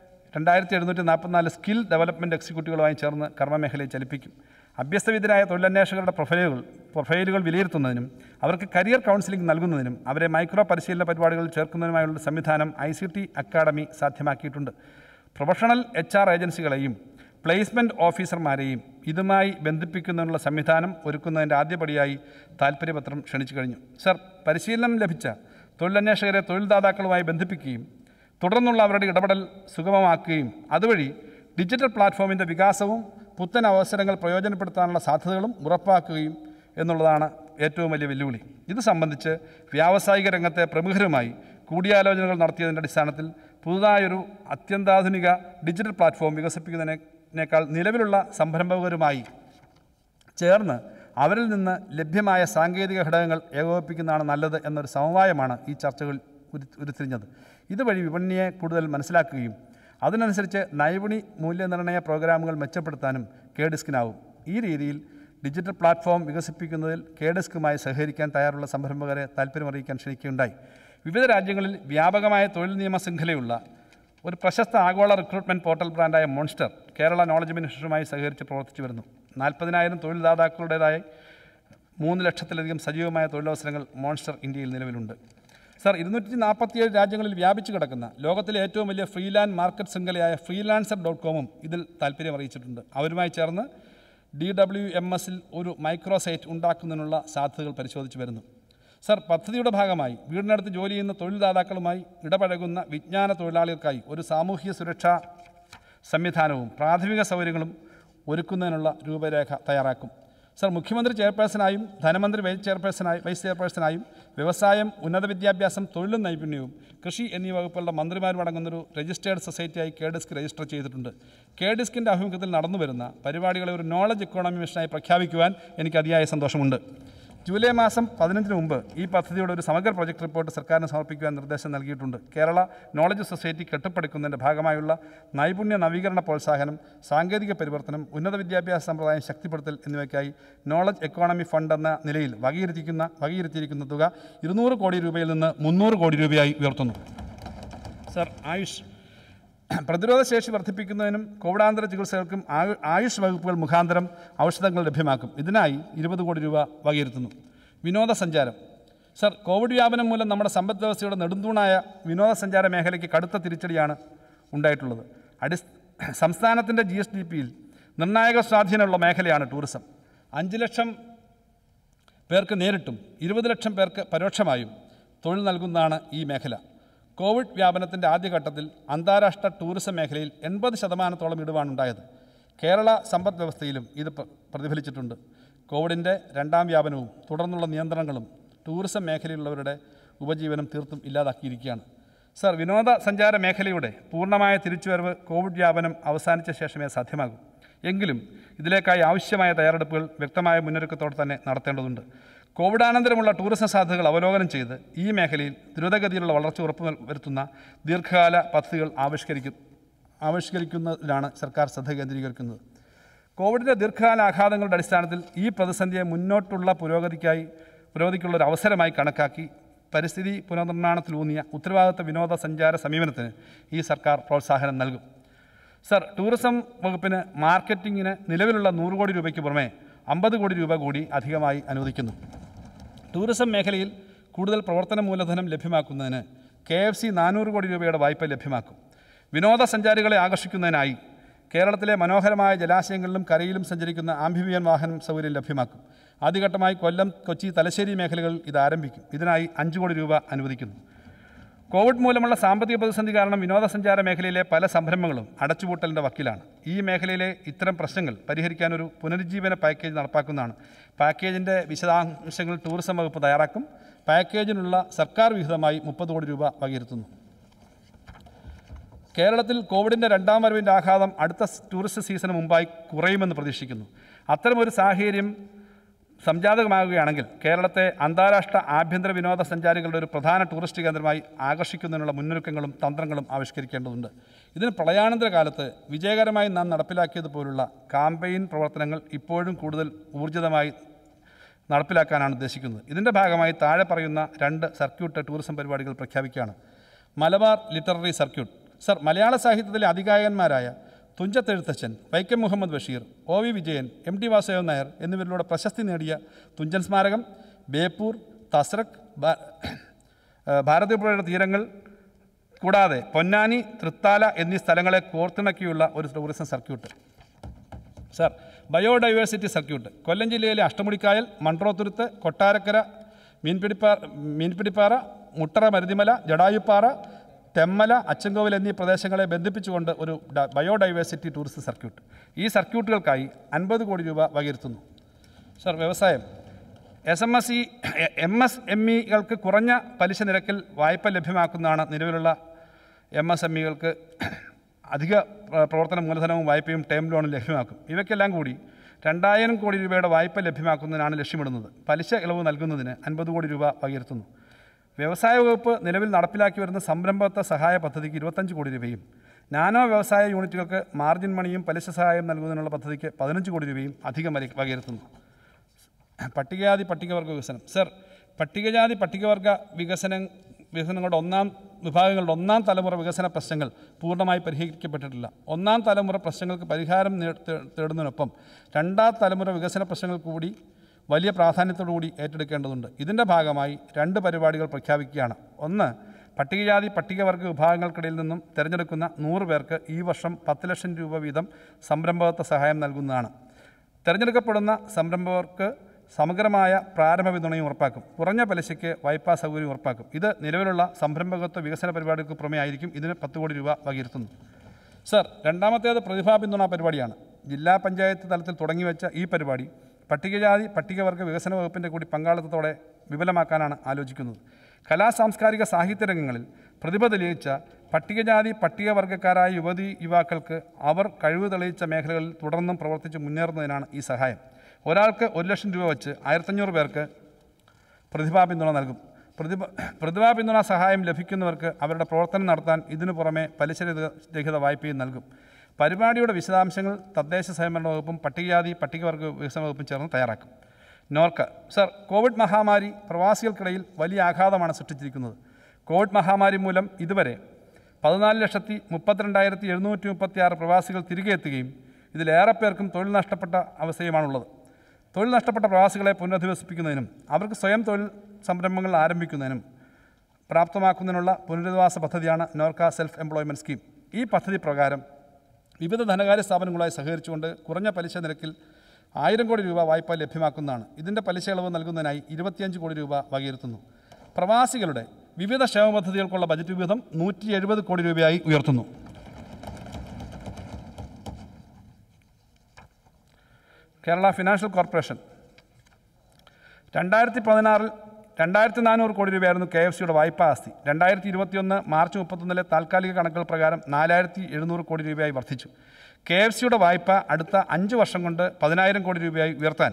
2744 സ്കിൽ ഡെവലപ്മെൻറ്റ് എക്സിക്യൂട്ടീവുകളുമായും ചേർന്ന് കർമ്മമേഖലയെ ചലിപ്പിക്കും. അഭ്യസ്തവിദ്യരായ തൊഴിലന്വേഷകരുടെ പ്രൊഫൈലുകൾ വിലയിരുത്തുന്നതിനും അവർക്ക് കരിയർ കൗൺസിലിംഗ് നൽകുന്നതിനും അവരെ മൈക്രോ പരിശീലന പരിപാടികളിൽ ചേർക്കുന്നതിനുമായുള്ള സംവിധാനം ICT അക്കാഡമി സാധ്യമാക്കിയിട്ടുണ്ട്. പ്രൊഫഷണൽ HR ഏജൻസികളെയും പ്ലേസ്മെൻറ്റ് ഓഫീസർമാരെയും ഇതുമായി ബന്ധിപ്പിക്കുന്നതിനുള്ള സംവിധാനം ഒരുക്കുന്നതിൻ്റെ ആദ്യപടിയായി താൽപ്പര്യപത്രം ക്ഷണിച്ചു കഴിഞ്ഞു. സർ, പരിശീലനം ലഭിച്ച തൊഴിലന്വേഷകരെ തൊഴിൽദാതാക്കളുമായി ബന്ധിപ്പിക്കുകയും തുടർന്നുള്ള അവരുടെ ഇടപെടൽ സുഗമമാക്കുകയും അതുവഴി ഡിജിറ്റൽ പ്ലാറ്റ്ഫോമിൻ്റെ വികാസവും പുത്തൻ അവസരങ്ങൾ പ്രയോജനപ്പെടുത്താനുള്ള സാധ്യതകളും ഉറപ്പാക്കുകയും എന്നുള്ളതാണ് ഏറ്റവും വലിയ വെല്ലുവിളി. ഇത് സംബന്ധിച്ച് വ്യാവസായിക രംഗത്തെ പ്രമുഖരുമായി കൂടിയാലോചനകൾ നടത്തിയതിൻ്റെ അടിസ്ഥാനത്തിൽ പുതുതായൊരു അത്യന്താധുനിക ഡിജിറ്റൽ പ്ലാറ്റ്ഫോം വികസിപ്പിക്കുന്നതിനേക്കാൾ നിലവിലുള്ള സംരംഭകരുമായി ചേർന്ന് അവരിൽ നിന്ന് ലഭ്യമായ സാങ്കേതിക ഘടകങ്ങൾ ഏകോപിപ്പിക്കുന്നതാണ് നല്ലത് എന്നൊരു സമവായമാണ് ഈ ചർച്ചകൾ ഉരുത്തിരിഞ്ഞത്. ഇതുവഴി വിപണിയെ കൂടുതൽ മനസ്സിലാക്കുകയും അതിനനുസരിച്ച് നൈപുണി മൂല്യനിർണ്ണയ പ്രോഗ്രാമുകൾ മെച്ചപ്പെടുത്താനും KDSകിനാവും. ഈ രീതിയിൽ ഡിജിറ്റൽ പ്ലാറ്റ്ഫോം വികസിപ്പിക്കുന്നതിൽ KDSകുമായി സഹകരിക്കാൻ തയ്യാറുള്ള സംരംഭകരെ താൽപ്പര്യമറിയിക്കാൻ ക്ഷണിക്കുകയുണ്ടായി. വിവിധ രാജ്യങ്ങളിൽ വ്യാപകമായ തൊഴിൽ നിയമ ശൃംഖലയുള്ള ഒരു പ്രശസ്ത ആഗോള റിക്രൂട്ട്മെൻറ്റ് പോർട്ടൽ ബ്രാൻഡായ മോൺസ്റ്റർ കേരള നോളജ് മിനിസ്റ്ററുമായി സഹകരിച്ച് പ്രവർത്തിച്ചു വരുന്നു. 40,000 തൊഴിൽദാതാക്കളുടേതായി 3 ലക്ഷത്തിലധികം സജീവമായ തൊഴിലവസരങ്ങൾ മോൺസ്റ്റർ ഇന്ത്യയിൽ നിലവിലുണ്ട്. സർ, 247 രാജ്യങ്ങളിൽ വ്യാപിച്ചു കിടക്കുന്ന ലോകത്തിലെ ഏറ്റവും വലിയ ഫ്രീലാൻഡ് മാർക്കറ്റ് ശൃംഖലയായ freelancer.comഉം ഇതിൽ താൽപ്പര്യം അറിയിച്ചിട്ടുണ്ട്. അവരുമായി ചേർന്ന് DWMSൽ ഒരു മൈക്രോ സൈറ്റ് ഉണ്ടാക്കുന്നതിനുള്ള സാധ്യതകൾ പരിശോധിച്ചു വരുന്നു. സർ, പദ്ധതിയുടെ ഭാഗമായി വീടിനടുത്ത് ജോലി ചെയ്യുന്ന തൊഴിൽദാതാക്കളുമായി ഇടപഴകുന്ന വിജ്ഞാന തൊഴിലാളികൾക്കായി ഒരു സാമൂഹിക സുരക്ഷാ സംവിധാനവും പ്രാഥമിക സൗകര്യങ്ങളും ഒരുക്കുന്നതിനുള്ള രൂപരേഖ തയ്യാറാക്കും. സർ, മുഖ്യമന്ത്രി ചെയർപേഴ്സണായും ധനമന്ത്രി വൈസ് ചെയർപേഴ്സണായും വ്യവസായം, ഉന്നത വിദ്യാഭ്യാസം, തൊഴിലും നൈപുണ്യവും, കൃഷി എന്നീ വകുപ്പുകളുടെ മന്ത്രിമാരും അടങ്ങുന്നൊരു രജിസ്റ്റേർഡ് സൊസൈറ്റിയായി KDSക് രജിസ്റ്റർ ചെയ്തിട്ടുണ്ട്. KDSകിൻ്റെ ആഭിമുഖ്യത്തിൽ നടന്നുവരുന്ന പരിപാടികളെ ഒരു നോളജ് എക്കോണമി മിഷനായി പ്രഖ്യാപിക്കുവാൻ എനിക്ക് അതിയായ സന്തോഷമുണ്ട്. ജൂലൈ മാസം 15 മുമ്പ് ഈ പദ്ധതിയുടെ ഒരു സമഗ്ര പ്രൊജക്ട് റിപ്പോർട്ട് സർക്കാരിന് സമർപ്പിക്കുവാൻ നിർദ്ദേശം നൽകിയിട്ടുണ്ട്. കേരള നോളജ് സൊസൈറ്റി കെട്ടിപ്പടുക്കുന്നതിൻ്റെ ഭാഗമായുള്ള നൈപുണ്യ നവീകരണ പ്രോത്സാഹനം, സാങ്കേതിക പരിവർത്തനം, ഉന്നത വിദ്യാഭ്യാസ സമ്പ്രദായം ശക്തിപ്പെടുത്തൽ എന്നിവയ്ക്കായി നോളജ് എക്കോണമി ഫണ്ട് എന്ന നിലയിൽ വകയിരുത്തിയിരിക്കുന്ന തുക 200 കോടി രൂപയിൽ നിന്ന് 300 കോടി രൂപയായി ഉയർത്തുന്നു. സർ, പ്രതിരോധശേഷി വർദ്ധിപ്പിക്കുന്നതിനും കോവിഡാന്തര ചികിത്സകൾക്കും ആയുഷ് വകുപ്പുകൾ മുഖാന്തരം ഔഷധങ്ങൾ ലഭ്യമാക്കും. ഇതിനായി 20 കോടി രൂപ വകയിരുത്തുന്നു. വിനോദസഞ്ചാരം. സർ, കോവിഡ് വ്യാപനം മൂലം നമ്മുടെ സമ്പദ് വ്യവസ്ഥയുടെ നെടുന്തൂണായ വിനോദസഞ്ചാര മേഖലയ്ക്ക് കടുത്ത തിരിച്ചടിയാണ് ഉണ്ടായിട്ടുള്ളത്. സംസ്ഥാനത്തിൻ്റെ GSDPയിൽ നിർണായക സ്വാധീനമുള്ള മേഖലയാണ് ടൂറിസം. 5 ലക്ഷം പേർക്ക് നേരിട്ടും 20 ലക്ഷം പേർക്ക് പരോക്ഷമായും തൊഴിൽ നൽകുന്നതാണ് ഈ മേഖല. കോവിഡ് വ്യാപനത്തിൻ്റെ ആദ്യഘട്ടത്തിൽ അന്താരാഷ്ട്ര ടൂറിസം മേഖലയിൽ 80% ഇടിവാണുണ്ടായത്. കേരള സമ്പദ് വ്യവസ്ഥയിലും ഇത് പ്രതിഫലിച്ചിട്ടുണ്ട്. കോവിഡിൻ്റെ 2ാം വ്യാപനവും തുടർന്നുള്ള നിയന്ത്രണങ്ങളും ടൂറിസം മേഖലയിലുള്ളവരുടെ ഉപജീവനം തീർത്തും ഇല്ലാതാക്കിയിരിക്കുകയാണ്. സർ, വിനോദസഞ്ചാര മേഖലയുടെ പൂർണ്ണമായ തിരിച്ചുവരവ് കോവിഡ് വ്യാപനം അവസാനിച്ച ശേഷമേ സാധ്യമാകൂ. എങ്കിലും ഇതിലേക്കായി ആവശ്യമായ തയ്യാറെടുപ്പുകൾ വ്യക്തമായ മുന്നൊരുക്കത്തോടെ തന്നെ നടത്തേണ്ടതുണ്ട്. കോവിഡാനന്തരമുള്ള ടൂറിസം സാധ്യതകൾ അവലോകനം ചെയ്ത് ഈ മേഖലയിൽ ദ്രുതഗതിയിലുള്ള വളർച്ച ഉറപ്പുവരുത്തുന്ന ദീർഘകാല പദ്ധതികൾ ആവിഷ്കരിക്കുന്നതിലാണ് സർക്കാർ ശ്രദ്ധ കേന്ദ്രീകരിക്കുന്നത്. കോവിഡിൻ്റെ ദീർഘകാല ആഘാതങ്ങളുടെ അടിസ്ഥാനത്തിൽ ഈ പ്രതിസന്ധിയെ മുന്നോട്ടുള്ള പുരോഗതിക്കുള്ള ഒരു അവസരമായി കണക്കാക്കി പരിസ്ഥിതി പുനർനിർമ്മാണത്തിലൂന്നിയ ഉത്തരവാദിത്ത വിനോദസഞ്ചാര സമീപനത്തിന് ഈ സർക്കാർ പ്രോത്സാഹനം നൽകും. സർ, ടൂറിസം വകുപ്പിന് മാർക്കറ്റിങ്ങിന് നിലവിലുള്ള 100 കോടി രൂപയ്ക്ക് പുറമെ 50 കോടി രൂപ കൂടി അധികമായി അനുവദിക്കുന്നു. ടൂറിസം മേഖലയിൽ കൂടുതൽ പ്രവർത്തന മൂലധനം ലഭ്യമാക്കുന്നതിന് KFC 400 കോടി രൂപയുടെ വായ്പ ലഭ്യമാക്കും. വിനോദസഞ്ചാരികളെ ആകർഷിക്കുന്നതിനായി കേരളത്തിലെ മനോഹരമായ ജലാശയങ്ങളിലും കരയിലും സഞ്ചരിക്കുന്ന ആംഫിബിയൻ വാഹനം സൗകര്യം ലഭ്യമാക്കും. ആദ്യഘട്ടമായി കൊല്ലം, കൊച്ചി, തലശ്ശേരി മേഖലകളിൽ ഇത് ആരംഭിക്കും. ഇതിനായി 5 കോടി രൂപ അനുവദിക്കുന്നു. കോവിഡ് മൂലമുള്ള സാമ്പത്തിക പ്രതിസന്ധി കാരണം വിനോദസഞ്ചാര മേഖലയിലെ പല സംരംഭങ്ങളും അടച്ചുപൂട്ടലിൻ്റെ വക്കിലാണ്. ഈ മേഖലയിലെ ഇത്തരം പ്രശ്നങ്ങൾ പരിഹരിക്കാൻ ഒരു പുനരുജ്ജീവന പാക്കേജ് നടപ്പാക്കുന്നതാണ്. പാക്കേജിൻ്റെ വിശദാംശങ്ങൾ ടൂറിസം വകുപ്പ് തയ്യാറാക്കും. പാക്കേജിനുള്ള സർക്കാർ വിഹിതമായി 30 കോടി രൂപ വകയിരുത്തുന്നു. കേരളത്തിൽ കോവിഡിൻ്റെ 2ാം വരവിൻ്റെ ആഘാതം അടുത്ത ടൂറിസ്റ്റ് സീസണ് മുമ്പായി കുറയുമെന്ന് പ്രതീക്ഷിക്കുന്നു. അത്തരമൊരു സാഹചര്യം സംജാതകമാകുകയാണെങ്കിൽ കേരളത്തെ അന്താരാഷ്ട്ര ആഭ്യന്തര വിനോദസഞ്ചാരികളുടെ ഒരു പ്രധാന ടൂറിസ്റ്റ് കേന്ദ്രമായി ആകർഷിക്കുന്നതിനുള്ള മുന്നൊരുക്കങ്ങളും തന്ത്രങ്ങളും ആവിഷ്കരിക്കേണ്ടതുണ്ട്. ഇതിന് പ്രളയാനന്തര കാലത്ത് വിജയകരമായി നാം നടപ്പിലാക്കിയതുപോലുള്ള കാമ്പയിൻ പ്രവർത്തനങ്ങൾ ഇപ്പോഴും കൂടുതൽ ഊർജിതമായി നടപ്പിലാക്കാനാണ് ഉദ്ദേശിക്കുന്നത്. ഇതിൻ്റെ ഭാഗമായി താഴെ പറയുന്ന 2 സർക്യൂട്ട് ടൂറിസം പരിപാടികൾ പ്രഖ്യാപിക്കുകയാണ്. Malabar literary circuit. സർ, മലയാള സാഹിത്യത്തിലെ അതികായകന്മാരായ തുഞ്ചത്തെഴുത്തച്ഛൻ, വൈക്കം മുഹമ്മദ് ബഷീർ, OV വിജയൻ, MT വാസുദേവൻ നായർ എന്നിവരിലൂടെ പ്രശസ്തി നേടിയ തുഞ്ചൻ സ്മാരകം, ബേപ്പൂർ, തസ്രക്, ഭാരതപ്പുഴയുടെ തീരങ്ങൾ കൂടാതെ പൊന്നാനി, തൃത്താല എന്നീ സ്ഥലങ്ങളെ കോർത്തിണക്കിയുള്ള ഒരു tourism circuit. Sir, biodiversity circuit. Kollam ജില്ലയിലെ അഷ്ടമുടിക്കായൽ, മൺട്രോത്തുരുത്ത്, കൊട്ടാരക്കര, മീൻപിടിപ്പാറ, മുട്ടറ മരുതിമല, ജടായുപ്പാറ, തെമ്മല, അച്ചൻകോവിൽ എന്നീ പ്രദേശങ്ങളെ ബന്ധിപ്പിച്ചുകൊണ്ട് ഒരു ബയോഡൈവേഴ്സിറ്റി ടൂറിസ്റ്റ് സർക്യൂട്ട്. ഈ സർക്യൂട്ടുകൾക്കായി 50 കോടി രൂപ വകയിരുത്തുന്നു. സർ, വ്യവസായം. MSMEകൾക്ക് കുറഞ്ഞ പലിശ നിരക്കിൽ വായ്പ ലഭ്യമാക്കുന്നതാണ്. നിലവിലുള്ള MSMEകൾക്ക് അധിക പ്രവർത്തന മൂലധനവും വായ്പയും ടേം ലോണും ലഭ്യമാക്കും. ഇവയ്ക്കെല്ലാം കൂടി 2000 കോടി രൂപയുടെ വായ്പ ലഭ്യമാക്കുന്നതിനാണ് ലക്ഷ്യമിടുന്നത്. പലിശ ഇളവ് നൽകുന്നതിന് 50 കോടി രൂപ വകയിരുത്തുന്നു. വ്യവസായ വകുപ്പ് നിലവിൽ നടപ്പിലാക്കി വരുന്ന സംരംഭത്വ സഹായ പദ്ധതിക്ക് 25 കോടി രൂപയും നാനോ വ്യവസായ യൂണിറ്റുകൾക്ക് മാർജിൻ മണിയും പലിശ സഹായം നൽകുന്നതിനുള്ള പദ്ധതിക്ക് 15 കോടി രൂപയും അധികം വകയിരുത്തുന്നു. പട്ടികജാതി പട്ടികവർഗ വികസനം. സർ, പട്ടികജാതി പട്ടികവർഗ വികസനങ്ങളുടെ വിഭാഗങ്ങളുടെ 1ാം തലമുറ വികസന പ്രശ്നങ്ങൾ പൂർണ്ണമായി പരിഹരിക്കപ്പെട്ടിട്ടില്ല. 1ാം തലമുറ പ്രശ്നങ്ങൾക്ക് പരിഹാരം തേടുന്നതിനൊപ്പം 2ാം തലമുറ വികസന പ്രശ്നങ്ങൾ കൂടി വലിയ പ്രാധാന്യത്തോടുകൂടി ഏറ്റെടുക്കേണ്ടതുണ്ട്. ഇതിൻ്റെ ഭാഗമായി 2 പരിപാടികൾ പ്രഖ്യാപിക്കുകയാണ്. 1. പട്ടികജാതി പട്ടികവർഗ വിഭാഗങ്ങൾക്കിടയിൽ നിന്നും തിരഞ്ഞെടുക്കുന്ന 100 പേർക്ക് ഈ വർഷം 10 ലക്ഷം രൂപ വീതം സംരംഭകത്വ സഹായം നൽകുന്നതാണ്. തിരഞ്ഞെടുക്കപ്പെടുന്ന സംരംഭകർക്ക് സമഗ്രമായ പ്രാരംഭ പിന്തുണയും ഉറപ്പാക്കും. കുറഞ്ഞ പലിശയ്ക്ക് വായ്പാ സൗകര്യം ഉറപ്പാക്കും. ഇത് നിലവിലുള്ള സംരംഭകത്വ വികസന പരിപാടികൾക്ക് പുറമേ ആയിരിക്കും. ഇതിന് 10 കോടി രൂപ വകയിരുത്തുന്നു. സർ, 2ാമത്തേത് പ്രതിഭാ പിന്തുണ പരിപാടിയാണ്. ജില്ലാ പഞ്ചായത്ത് തലത്തിൽ തുടങ്ങിവെച്ച ഈ പരിപാടി പട്ടികജാതി പട്ടികവർഗ വികസന വകുപ്പിൻ്റെ കൂടി പങ്കാളിത്തത്തോടെ വിപുലമാക്കാനാണ് ആലോചിക്കുന്നത്. കലാ സാംസ്കാരിക സാഹിത്യ രംഗങ്ങളിൽ പ്രതിഭ തെളിയിച്ച പട്ടികജാതി പട്ടികവർഗക്കാരായ യുവാക്കൾക്ക് അവർ കഴിവ് തെളിയിച്ച മേഖലകളിൽ തുടർന്നും പ്രവർത്തിച്ച് മുന്നേറുന്നതിനാണ് ഈ സഹായം. ഒരാൾക്ക് 1 ലക്ഷം രൂപ വെച്ച് 1500 പേർക്ക് പ്രതിഭാ പിന്തുണ നൽകും. പ്രതിഭാ പിന്തുണ സഹായം ലഭിക്കുന്നവർക്ക് അവരുടെ പ്രവർത്തനം നടത്താൻ ഇതിനു പുറമെ പലിശരഹിത വായ്പയും നൽകും. പരിപാടിയുടെ വിശദാംശങ്ങൾ തദ്ദേശ സ്വയംഭരണ വകുപ്പും പട്ടികജാതി പട്ടികവർഗ വികസന വകുപ്പും ചേർന്ന് തയ്യാറാക്കും. നോർക്ക. സർ, കോവിഡ് മഹാമാരി പ്രവാസികൾക്കിടയിൽ വലിയ ആഘാതമാണ് സൃഷ്ടിച്ചിരിക്കുന്നത്. കോവിഡ് മഹാമാരി മൂലം ഇതുവരെ 14,32,736 പ്രവാസികൾ തിരികെ എത്തുകയും ഇതിലേറെ പേർക്കും തൊഴിൽ നഷ്ടപ്പെട്ട അവസ്ഥയുമാണുള്ളത്. തൊഴിൽ നഷ്ടപ്പെട്ട പ്രവാസികളെ പുനരധിവസിപ്പിക്കുന്നതിനും അവർക്ക് സ്വയം തൊഴിൽ സംരംഭങ്ങൾ ആരംഭിക്കുന്നതിനും പ്രാപ്തമാക്കുന്നതിനുള്ള പുനരധിവാസ പദ്ധതിയാണ് നോർക്ക സെൽഫ് എംപ്ലോയ്മെൻറ്റ് സ്കീം. ഈ പദ്ധതി പ്രകാരം വിവിധ ധനകാര്യ സ്ഥാപനങ്ങളുമായി സഹകരിച്ചുകൊണ്ട് കുറഞ്ഞ പലിശ നിരക്കിൽ 1000 കോടി രൂപ വായ്പ ലഭ്യമാക്കുന്നതാണ്. ഇതിൻ്റെ പലിശ ഇളവ് നൽകുന്നതിനായി 25 കോടി രൂപ വകയിരുത്തുന്നു. പ്രവാസികളുടെ വിവിധ ക്ഷേമ പദ്ധതികൾക്കുള്ള ബജറ്റ് വിഹിതം 170 കോടി രൂപയായി ഉയർത്തുന്നു. Kerala financial corporation. 2016 2400 കോടി രൂപയായിരുന്നു KFCയുടെ വായ്പാ ആസ്തി. 2021 മാർച്ച് 31 താൽക്കാലിക കണക്കുകൾ പ്രകാരം 4700 കോടി രൂപയായി വർദ്ധിച്ചു. KFCയുടെ വായ്പ അടുത്ത 5 വർഷം കൊണ്ട് 10,000 കോടി രൂപയായി ഉയർത്താൻ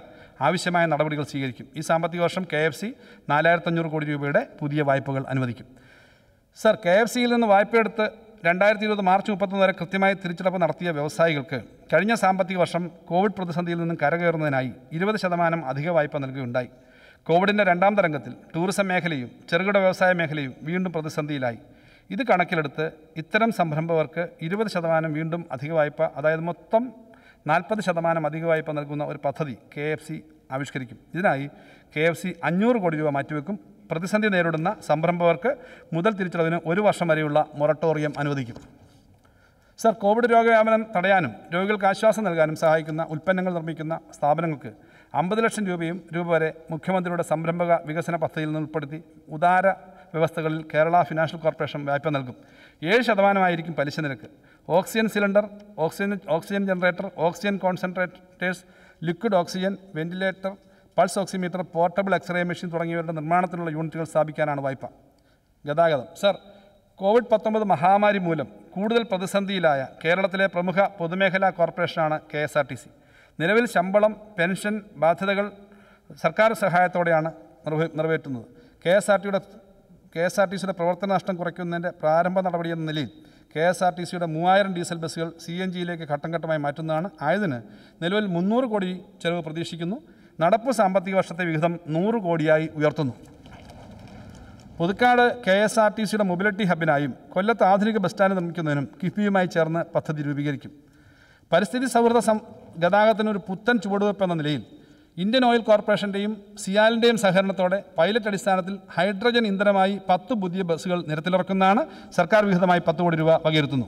ആവശ്യമായ നടപടികൾ സ്വീകരിക്കും. ഈ സാമ്പത്തിക വർഷം KFC 4500 കോടി രൂപയുടെ പുതിയ വായ്പകൾ അനുവദിക്കും. സർ, KFCയിൽ നിന്ന് വായ്പയെടുത്ത് 2020 മാർച്ച് 31 വരെ കൃത്യമായി തിരിച്ചടപ്പ് നടത്തിയ വ്യവസായികൾക്ക് കഴിഞ്ഞ സാമ്പത്തിക വർഷം കോവിഡ് പ്രതിസന്ധിയിൽ നിന്നും കരകയറുന്നതിനായി 20% അധിക വായ്പ നൽകുകയുണ്ടായി. കോവിഡിൻ്റെ രണ്ടാം തരംഗത്തിൽ ടൂറിസം മേഖലയും ചെറുകിട വ്യവസായ മേഖലയും വീണ്ടും പ്രതിസന്ധിയിലായി. ഇത് കണക്കിലെടുത്ത് ഇത്തരം സംരംഭകർക്ക് 20% വീണ്ടും അധിക വായ്പ, അതായത് മൊത്തം 40% അധിക വായ്പ നൽകുന്ന ഒരു പദ്ധതി KFC ആവിഷ്കരിക്കും. ഇതിനായി KFC 500 കോടി രൂപ മാറ്റിവെക്കും. പ്രതിസന്ധി നേരിടുന്ന സംരംഭകർക്ക് മുതൽ തിരിച്ചടവിന് 1 വർഷം വരെയുള്ള മൊറട്ടോറിയം അനുവദിക്കും. സർ, കോവിഡ് രോഗവ്യാപനം തടയാനും രോഗികൾക്ക് ആശ്വാസം നൽകാനും സഹായിക്കുന്ന ഉൽപ്പന്നങ്ങൾ നിർമ്മിക്കുന്ന സ്ഥാപനങ്ങൾക്ക് 50 ലക്ഷം രൂപ വരെ മുഖ്യമന്ത്രിയുടെ സംരംഭക വികസന പദ്ധതിയിൽ നിന്ന് ഉൾപ്പെടുത്തി ഉദാര വ്യവസ്ഥകളിൽ കേരള ഫിനാൻഷ്യൽ കോർപ്പറേഷൻ വായ്പ നൽകും. 7% പലിശ നിരക്ക്. Oxygen cylinder, oxygen generator, oxygen concentrators, liquid oxygen, ventilator, pulse oximeter, portable x-ray machine തുടങ്ങിയവരുടെ നിർമ്മാണത്തിനുള്ള യൂണിറ്റുകൾ സ്ഥാപിക്കാനാണ് വായ്പ. ഗതാഗതം. സർ, COVID-19 മഹാമാരി മൂലം കൂടുതൽ പ്രതിസന്ധിയിലായ കേരളത്തിലെ പ്രമുഖ പൊതുമേഖലാ കോർപ്പറേഷനാണ് KSRTC. നിലവിൽ ശമ്പളം, പെൻഷൻ ബാധ്യതകൾ സർക്കാർ സഹായത്തോടെയാണ് നിറവേറ്റുന്നത്. KSRTCയുടെ പ്രവർത്തന നഷ്ടം കുറയ്ക്കുന്നതിൻ്റെ പ്രാരംഭ നടപടിയെന്ന നിലയിൽ KSRTCയുടെ 3000 ഡീസൽ ബസ്സുകൾ CNGയിലേക്ക് ഘട്ടം ഘട്ടമായി മാറ്റുന്നതാണ്. ആയതിന് നിലവിൽ 300 കോടി ചെലവ് പ്രതീക്ഷിക്കുന്നു. നടപ്പ് സാമ്പത്തിക വർഷത്തെ വിഹിതം 100 കോടിയായി ഉയർത്തുന്നു. പുതുക്കാട് KSRTCയുടെ മൊബിലിറ്റി ഹബിനായും കൊല്ലത്ത് ആധുനിക ബസ് സ്റ്റാൻഡ് നിർമ്മിക്കുന്നതിനും കിഫ്ബിയുമായി ചേർന്ന് പദ്ധതി രൂപീകരിക്കും. പരിസ്ഥിതി സൗഹൃദ ഗതാഗതത്തിനൊരു പുത്തൻ ചുവടുവയ്പ് എന്ന നിലയിൽ ഇന്ത്യൻ ഓയിൽ കോർപ്പറേഷൻ്റെയും സിയാലിൻ്റെയും സഹകരണത്തോടെ പൈലറ്റ് അടിസ്ഥാനത്തിൽ ഹൈഡ്രജൻ ഇന്ധനമായി 10 പുതിയ ബസ്സുകൾ നിരത്തിലിറക്കുന്നതാണ്. സർക്കാർ വിഹിതമായി 10 കോടി രൂപ വകയിരുത്തുന്നു.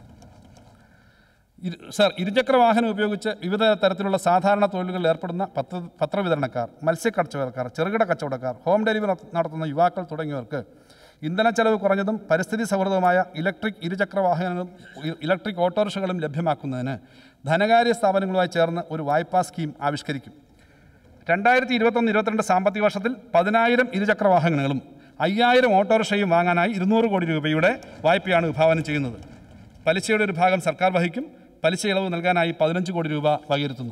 സർ, ഇരുചക്ര വാഹനം ഉപയോഗിച്ച് വിവിധ തരത്തിലുള്ള സാധാരണ തൊഴിലുകളിൽ ഏർപ്പെടുന്ന പത്രവിതരണക്കാർ, മത്സ്യക്കച്ചവടക്കാർ, ചെറുകിട കച്ചവടക്കാർ, ഹോം ഡെലിവറി നടത്തുന്ന യുവാക്കൾ തുടങ്ങിയവർക്ക് ഇന്ധന ചെലവ് കുറഞ്ഞതും പരിസ്ഥിതി സൗഹൃദവുമായ ഇലക്ട്രിക് ഇരുചക്ര വാഹനങ്ങളും ഇലക്ട്രിക് ഓട്ടോറിക്ഷകളും ലഭ്യമാക്കുന്നതിന് ധനകാര്യ സ്ഥാപനങ്ങളുമായി ചേർന്ന് ഒരു വായ്പാ സ്കീം ആവിഷ്കരിക്കും. 2021-22 സാമ്പത്തിക വർഷത്തിൽ 10,000 ഇരുചക്ര വാഹനങ്ങളും 5,000 ഓട്ടോറിക്ഷയും വാങ്ങാനായി 200 കോടി രൂപയുടെ വായ്പയാണ് വിഭാവനം ചെയ്യുന്നത്. പലിശയുടെ ഒരു ഭാഗം സർക്കാർ വഹിക്കും. പലിശ ഇളവ് നൽകാനായി 15 കോടി രൂപ വകയിരുത്തുന്നു.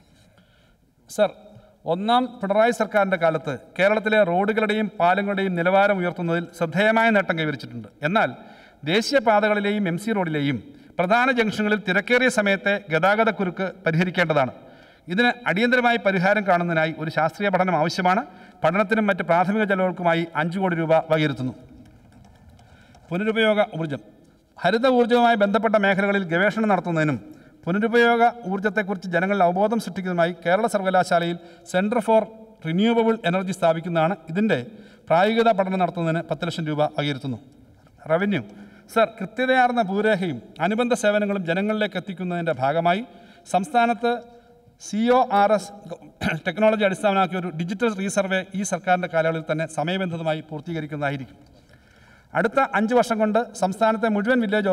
സർ, ഒന്നാം പിണറായി സർക്കാരിൻ്റെ കാലത്ത് കേരളത്തിലെ റോഡുകളുടെയും പാലങ്ങളുടെയും നിലവാരം ഉയർത്തുന്നതിൽ ശ്രദ്ധേയമായ നേട്ടം കൈവരിച്ചിട്ടുണ്ട്. എന്നാൽ ദേശീയപാതകളിലെയും MC റോഡിലെയും പ്രധാന ജംഗ്ഷനുകളിൽ തിരക്കേറിയ സമയത്തെ ഗതാഗതക്കുരുക്ക് പരിഹരിക്കേണ്ടതാണ്. ഇതിന് അടിയന്തരമായി പരിഹാരം കാണുന്നതിനായി ഒരു ശാസ്ത്രീയ പഠനം ആവശ്യമാണ്. പഠനത്തിനും മറ്റ് പ്രാഥമിക ചെലവുകൾക്കുമായി 5 കോടി രൂപ വകയിരുത്തുന്നു. പുനരുപയോഗ ഊർജ്ജം. ഹരിത ഊർജ്ജവുമായി ബന്ധപ്പെട്ട മേഖലകളിൽ ഗവേഷണം നടത്തുന്നതിനും പുനരുപയോഗ ഊർജ്ജത്തെക്കുറിച്ച് ജനങ്ങളിൽ അവബോധം സൃഷ്ടിക്കുന്നതിനുമായി കേരള സർവകലാശാലയിൽ സെൻറ്റർ ഫോർ റിന്യൂവബിൾ എനർജി സ്ഥാപിക്കുന്നതാണ്. ഇതിൻ്റെ പ്രായോഗികത പഠനം നടത്തുന്നതിന് 10 ലക്ഷം രൂപ വകയിരുത്തുന്നു. റവന്യൂ. സർ, കൃത്യതയാർന്ന ഭൂരേഖയും അനുബന്ധ സേവനങ്ങളും ജനങ്ങളിലേക്ക് എത്തിക്കുന്നതിൻ്റെ ഭാഗമായി സംസ്ഥാനത്ത് CORS ടെക്നോളജി അടിസ്ഥാനമാക്കിയ ഒരു ഡിജിറ്റൽ റീസർവേ ഈ സർക്കാരിൻ്റെ കാലയളവിൽ തന്നെ സമയബന്ധിതമായി പൂർത്തീകരിക്കുന്നതായിരിക്കും. അടുത്ത 5 വർഷം കൊണ്ട് സംസ്ഥാനത്തെ മുഴുവൻ വില്ലേജ്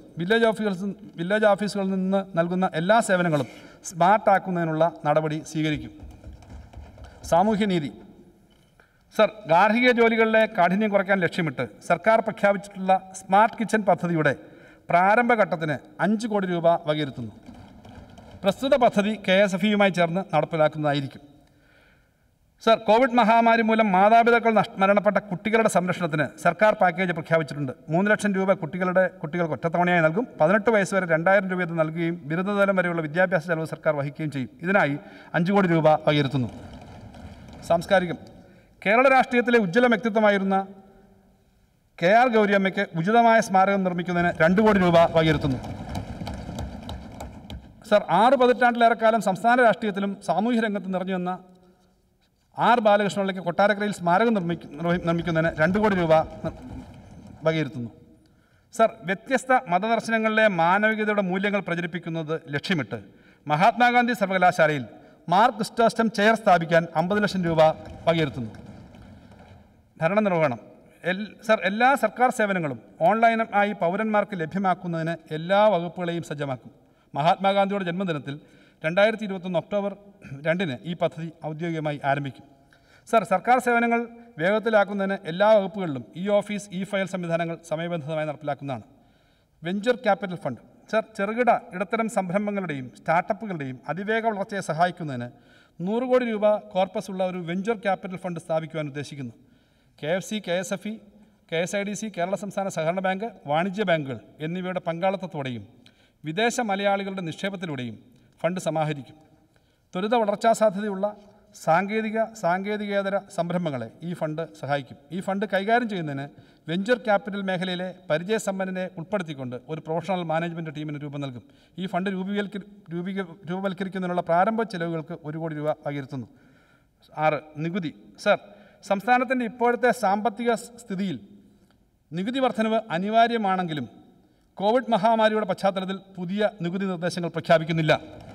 ഓഫീസുകളിൽ നിന്ന് നൽകുന്ന എല്ലാ സേവനങ്ങളും സ്മാർട്ടാക്കുന്നതിനുള്ള നടപടി സ്വീകരിക്കും. സാമൂഹ്യനീതി. സർ, ഗാർഹിക ജോലികളിലെ കാഠിന്യം കുറയ്ക്കാൻ ലക്ഷ്യമിട്ട് സർക്കാർ പ്രഖ്യാപിച്ചിട്ടുള്ള സ്മാർട്ട് കിച്ചൺ പദ്ധതിയുടെ പ്രാരംഭഘട്ടത്തിന് 5 കോടി രൂപ വകയിരുത്തുന്നു. പ്രസ്തുത പദ്ധതി KSFEയുമായി ചേർന്ന് നടപ്പിലാക്കുന്നതായിരിക്കും. സർ, കോവിഡ് മഹാമാരി മൂലം മാതാപിതാക്കൾ മരണപ്പെട്ട കുട്ടികളുടെ സംരക്ഷണത്തിന് സർക്കാർ പാക്കേജ് പ്രഖ്യാപിച്ചിട്ടുണ്ട്. 3 ലക്ഷം രൂപ കുട്ടികൾക്ക് ഒറ്റത്തവണയായി നൽകും. 18 വയസ്സ് വരെ 2,000 രൂപ വീതം നൽകുകയും ബിരുദതലം വരെയുള്ള വിദ്യാഭ്യാസ ചെലവ് സർക്കാർ വഹിക്കുകയും ചെയ്യും. ഇതിനായി 5 കോടി രൂപ വകയിരുത്തുന്നു. സാംസ്കാരികം. കേരള രാഷ്ട്രീയത്തിലെ ഉജ്ജ്വല വ്യക്തിത്വമായിരുന്ന KR ഗൗരിയമ്മയ്ക്ക് ഉചിതമായ സ്മാരകം നിർമ്മിക്കുന്നതിന് 2 കോടി രൂപ വകയിരുത്തുന്നു. സർ, 6 പതിറ്റാണ്ടിലേറെക്കാലം സംസ്ഥാന രാഷ്ട്രീയത്തിലും സാമൂഹ്യ രംഗത്തും നിറഞ്ഞു വന്ന R ബാലകൃഷ്ണപിള്ളയ്ക്ക് കൊട്ടാരക്കരയിൽ സ്മാരകം നിർമ്മിക്കുന്നതിന് 2 കോടി രൂപ വകയിരുത്തുന്നു. സർ, വ്യത്യസ്ത മതദർശനങ്ങളിലെ മാനവികതയുടെ മൂല്യങ്ങൾ പ്രചരിപ്പിക്കുന്നത് ലക്ഷ്യമിട്ട് മഹാത്മാഗാന്ധി സർവകലാശാലയിൽ മാർക്ക് ക്രിസ്റ്റോസ്റ്റം ചെയർ സ്ഥാപിക്കാൻ 50 ലക്ഷം രൂപ വകയിരുത്തുന്നു. ഭരണനിർവഹണം. സർ, എല്ലാ സർക്കാർ സേവനങ്ങളും ഓൺലൈനായി പൗരന്മാർക്ക് ലഭ്യമാക്കുന്നതിന് എല്ലാ വകുപ്പുകളെയും സജ്ജമാക്കും. മഹാത്മാഗാന്ധിയുടെ ജന്മദിനത്തിൽ 2021 ഒക്ടോബർ 2 ഈ പദ്ധതി ഔദ്യോഗികമായി ആരംഭിക്കും. സർ, സർക്കാർ സേവനങ്ങൾ വേഗത്തിലാക്കുന്നതിന് എല്ലാ വകുപ്പുകളിലും ഓഫീസ് ഫയൽ സംവിധാനങ്ങൾ സമയബന്ധിതമായി നടപ്പിലാക്കുന്നതാണ്. Venture capital fund. സർ, ചെറുകിട ഇടത്തരം സംരംഭങ്ങളുടെയും സ്റ്റാർട്ടപ്പുകളുടെയും അതിവേഗ വളർച്ചയെ സഹായിക്കുന്നതിന് 100 കോടി രൂപ കോർപ്പസ് ഉള്ള ഒരു വെഞ്ചർ ക്യാപിറ്റൽ ഫണ്ട് സ്ഥാപിക്കുവാൻ ഉദ്ദേശിക്കുന്നു. KFC, KSFE, KSIDC, കേരള സംസ്ഥാന സഹകരണ ബാങ്ക്, വാണിജ്യ ബാങ്കുകൾ എന്നിവയുടെ പങ്കാളിത്തത്തോടെയും വിദേശ മലയാളികളുടെ നിക്ഷേപത്തിലൂടെയും ഫണ്ട് സമാഹരിക്കും. ത്വരിത വളർച്ചാ സാധ്യതയുള്ള സാങ്കേതികേതര സംരംഭങ്ങളെ ഈ ഫണ്ട് സഹായിക്കും. ഈ ഫണ്ട് കൈകാര്യം ചെയ്യുന്നതിന് വെഞ്ചർ ക്യാപിറ്റൽ മേഖലയിലെ പരിചയസമ്പന്നരെ ഉൾപ്പെടുത്തിക്കൊണ്ട് ഒരു പ്രൊഫഷണൽ മാനേജ്മെൻറ്റ് ടീമിന് രൂപം നൽകും. ഈ ഫണ്ട് രൂപവൽക്കരിക്കുന്നതിനുള്ള പ്രാരംഭ ചെലവുകൾക്ക് 1 കോടി രൂപ വകയിരുത്തുന്നു. 6. നികുതി. സർ, സംസ്ഥാനത്തിൻ്റെ ഇപ്പോഴത്തെ സാമ്പത്തിക സ്ഥിതിയിൽ നികുതി വർധനവ് അനിവാര്യമാണെങ്കിലും കോവിഡ് മഹാമാരിയുടെ പശ്ചാത്തലത്തിൽ പുതിയ നികുതി നിർദ്ദേശങ്ങൾ പ്രഖ്യാപിക്കുന്നില്ല.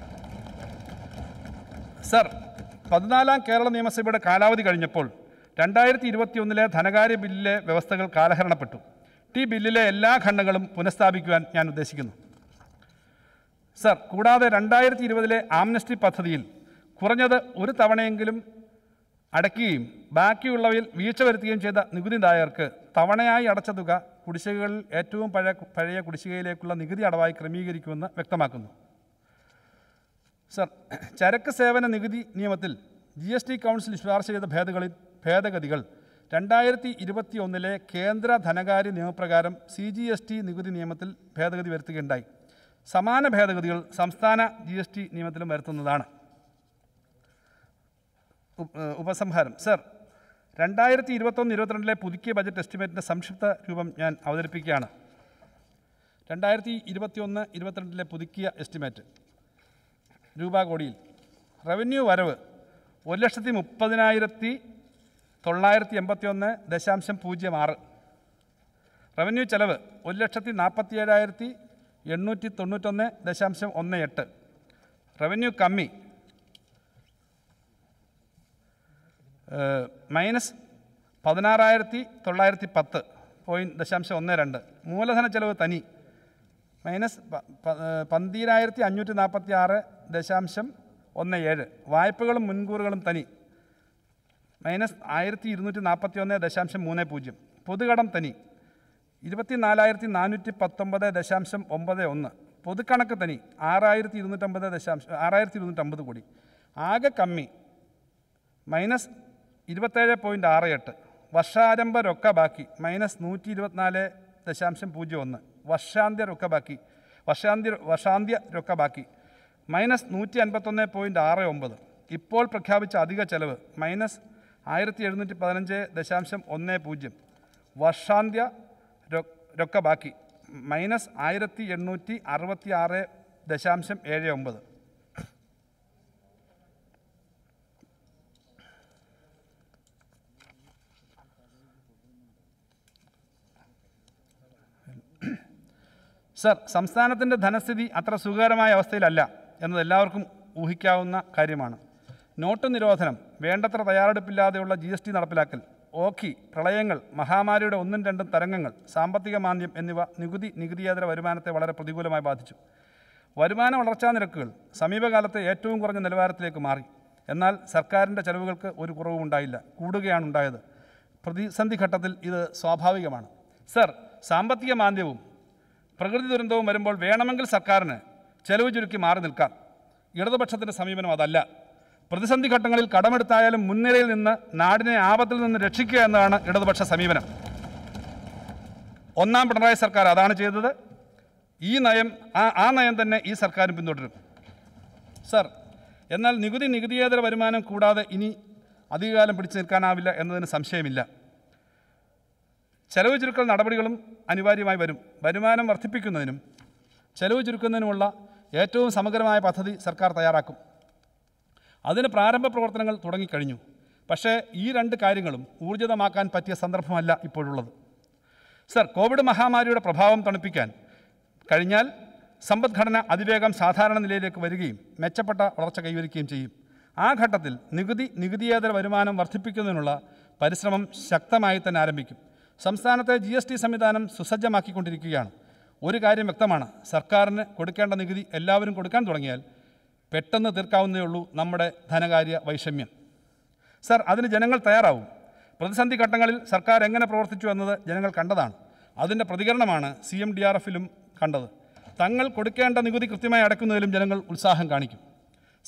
സർ, 14ാം കേരള നിയമസഭയുടെ കാലാവധി കഴിഞ്ഞപ്പോൾ 2021 ധനകാര്യ ബില്ലിലെ വ്യവസ്ഥകൾ കാലഹരണപ്പെട്ടു. ഈ ബില്ലിലെ എല്ലാ ഖണ്ഡങ്ങളും പുനഃസ്ഥാപിക്കുവാൻ ഞാൻ ഉദ്ദേശിക്കുന്നു. സർ, കൂടാതെ 2020 ആംനസ്റ്റി പദ്ധതിയിൽ കുറഞ്ഞത് ഒരു തവണയെങ്കിലും അടയ്ക്കുകയും ബാക്കിയുള്ളവയിൽ വീഴ്ച വരുത്തുകയും ചെയ്ത നികുതിദായകർക്ക് തവണയായി അടച്ച തുക കുടിശ്ശികകളിൽ ഏറ്റവും പഴയ കുടിശ്ശികയിലേക്കുള്ള നികുതി അടവായി ക്രമീകരിക്കുമെന്ന് വ്യക്തമാക്കുന്നു. സർ, ചരക്ക് സേവന നികുതി നിയമത്തിൽ GST കൗൺസിൽ ശുപാർശ ചെയ്ത ഭേദഗതികൾ 2021 കേന്ദ്ര ധനകാര്യ നിയമപ്രകാരം CGST നികുതി നിയമത്തിൽ ഭേദഗതി വരുത്തുകയുണ്ടായി. സമാന ഭേദഗതികൾ സംസ്ഥാന GST നിയമത്തിലും വരുത്തുന്നതാണ്. ഉപസംഹാരം. സർ, 2021-22 പുതുക്കിയ ബജറ്റ് എസ്റ്റിമേറ്റിൻ്റെ സംക്ഷിപ്ത രൂപം ഞാൻ അവതരിപ്പിക്കുകയാണ്. 2021-22 പുതുക്കിയ എസ്റ്റിമേറ്റ് രൂപ കോടിയിൽ റവന്യൂ വരവ് 1,30,981.06. റവന്യൂ ചെലവ് 1,47,891.18. റവന്യൂ കമ്മി -16,910.12. മൂലധന ചെലവ് തനി -12,546.17. വായ്പകളും മുൻകൂറുകളും തനി -1,241.30. പൊതുകടം തനി 24,419.91. പൊതുക്കണക്ക് തനി 6,250 കോടി. ആകെ കമ്മി -27.68. വർഷാരംഭ രൊക്ക ബാക്കി -124.01. വർഷാന്ത്യ രൊക്ക ബാക്കി -151.69. ഇപ്പോൾ പ്രഖ്യാപിച്ച അധിക ചെലവ് -1,715.10. വർഷാന്ത്യ രൊക്ക ബാക്കി -1,866.79. സർ, സംസ്ഥാനത്തിൻ്റെ ധനസ്ഥിതി അത്ര സുഖകരമായ അവസ്ഥയിലല്ല എന്നത് എല്ലാവർക്കും ഊഹിക്കാവുന്ന കാര്യമാണ്. നോട്ട് നിരോധനം, വേണ്ടത്ര തയ്യാറെടുപ്പില്ലാതെയുള്ള GST നടപ്പിലാക്കൽ, ഓഖി, പ്രളയങ്ങൾ, മഹാമാരിയുടെ 1ഉം 2ഉം തരംഗങ്ങൾ, സാമ്പത്തിക മാന്ദ്യം എന്നിവ നികുതിയേതര വരുമാനത്തെ വളരെ പ്രതികൂലമായി ബാധിച്ചു. വരുമാന വളർച്ചാ നിരക്കുകൾ സമീപകാലത്തെ ഏറ്റവും കുറഞ്ഞ നിലവാരത്തിലേക്ക് മാറി. എന്നാൽ സർക്കാരിൻ്റെ ചെലവുകൾക്ക് ഒരു കുറവും ഉണ്ടായില്ല, കൂടുകയാണ് ഉണ്ടായത്. പ്രതിസന്ധി ഘട്ടത്തിൽ ഇത് സ്വാഭാവികമാണ്. സർ, സാമ്പത്തിക മാന്ദ്യവും പ്രകൃതി ദുരന്തവും വരുമ്പോൾ വേണമെങ്കിൽ സർക്കാരിന് ചെലവ് ചുരുക്കി മാറി നിൽക്കാം. ഇടതുപക്ഷത്തിൻ്റെ സമീപനം അതല്ല. പ്രതിസന്ധി ഘട്ടങ്ങളിൽ കടമെടുത്തായാലും മുൻനിരയിൽ നിന്ന് നാടിനെ ആപത്തിൽ നിന്ന് രക്ഷിക്കുക എന്നതാണ് ഇടതുപക്ഷ സമീപനം. 1ാം പിണറായി സർക്കാർ അതാണ് ചെയ്തത്. ആ നയം തന്നെ ഈ സർക്കാരും പിന്തുടരും. സർ, എന്നാൽ നികുതിയേതര വരുമാനം കൂടാതെ ഇനി അധികകാലം പിടിച്ചു നിൽക്കാനാവില്ല എന്നതിന് സംശയമില്ല. ചെലവ് ചുരുക്കൽ നടപടികളും അനിവാര്യമായി വരും. വരുമാനം വർദ്ധിപ്പിക്കുന്നതിനും ചെലവ് ചുരുക്കുന്നതിനുമുള്ള ഏറ്റവും സമഗ്രമായ പദ്ധതി സർക്കാർ തയ്യാറാക്കും. അതിന് പ്രാരംഭ പ്രവർത്തനങ്ങൾ തുടങ്ങിക്കഴിഞ്ഞു. പക്ഷേ ഈ 2 കാര്യങ്ങളും ഊർജിതമാക്കാൻ പറ്റിയ സന്ദർഭമല്ല ഇപ്പോഴുള്ളത്. സർ, കോവിഡ് മഹാമാരിയുടെ പ്രഭാവം തണുപ്പിക്കാൻ കഴിഞ്ഞാൽ സമ്പദ്ഘടന അതിവേഗം സാധാരണ നിലയിലേക്ക് വരികയും മെച്ചപ്പെട്ട വളർച്ച കൈവരിക്കുകയും ചെയ്യും. ആ ഘട്ടത്തിൽ നികുതിയേതര വരുമാനം വർദ്ധിപ്പിക്കുന്നതിനുള്ള പരിശ്രമം ശക്തമായി തന്നെ ആരംഭിക്കും. സംസ്ഥാനത്തെ GST സംവിധാനം സുസജ്ജമാക്കിക്കൊണ്ടിരിക്കുകയാണ്. ഒരു കാര്യം വ്യക്തമാണ്, സർക്കാരിന് കൊടുക്കേണ്ട നികുതി എല്ലാവരും കൊടുക്കാൻ തുടങ്ങിയാൽ പെട്ടെന്ന് തീർക്കാവുന്നേ ഉള്ളൂ നമ്മുടെ ധനകാര്യ വൈഷമ്യം. സർ, അതിന് ജനങ്ങൾ തയ്യാറാവും. പ്രതിസന്ധി ഘട്ടങ്ങളിൽ സർക്കാർ എങ്ങനെ പ്രവർത്തിച്ചു എന്നത് ജനങ്ങൾ കണ്ടതാണ്. അതിൻ്റെ പ്രതികരണമാണ് CMDRFിലും കണ്ടത്. തങ്ങൾ കൊടുക്കേണ്ട നികുതി കൃത്യമായി അടയ്ക്കുന്നതിലും ജനങ്ങൾ ഉത്സാഹം കാണിക്കും. സർ,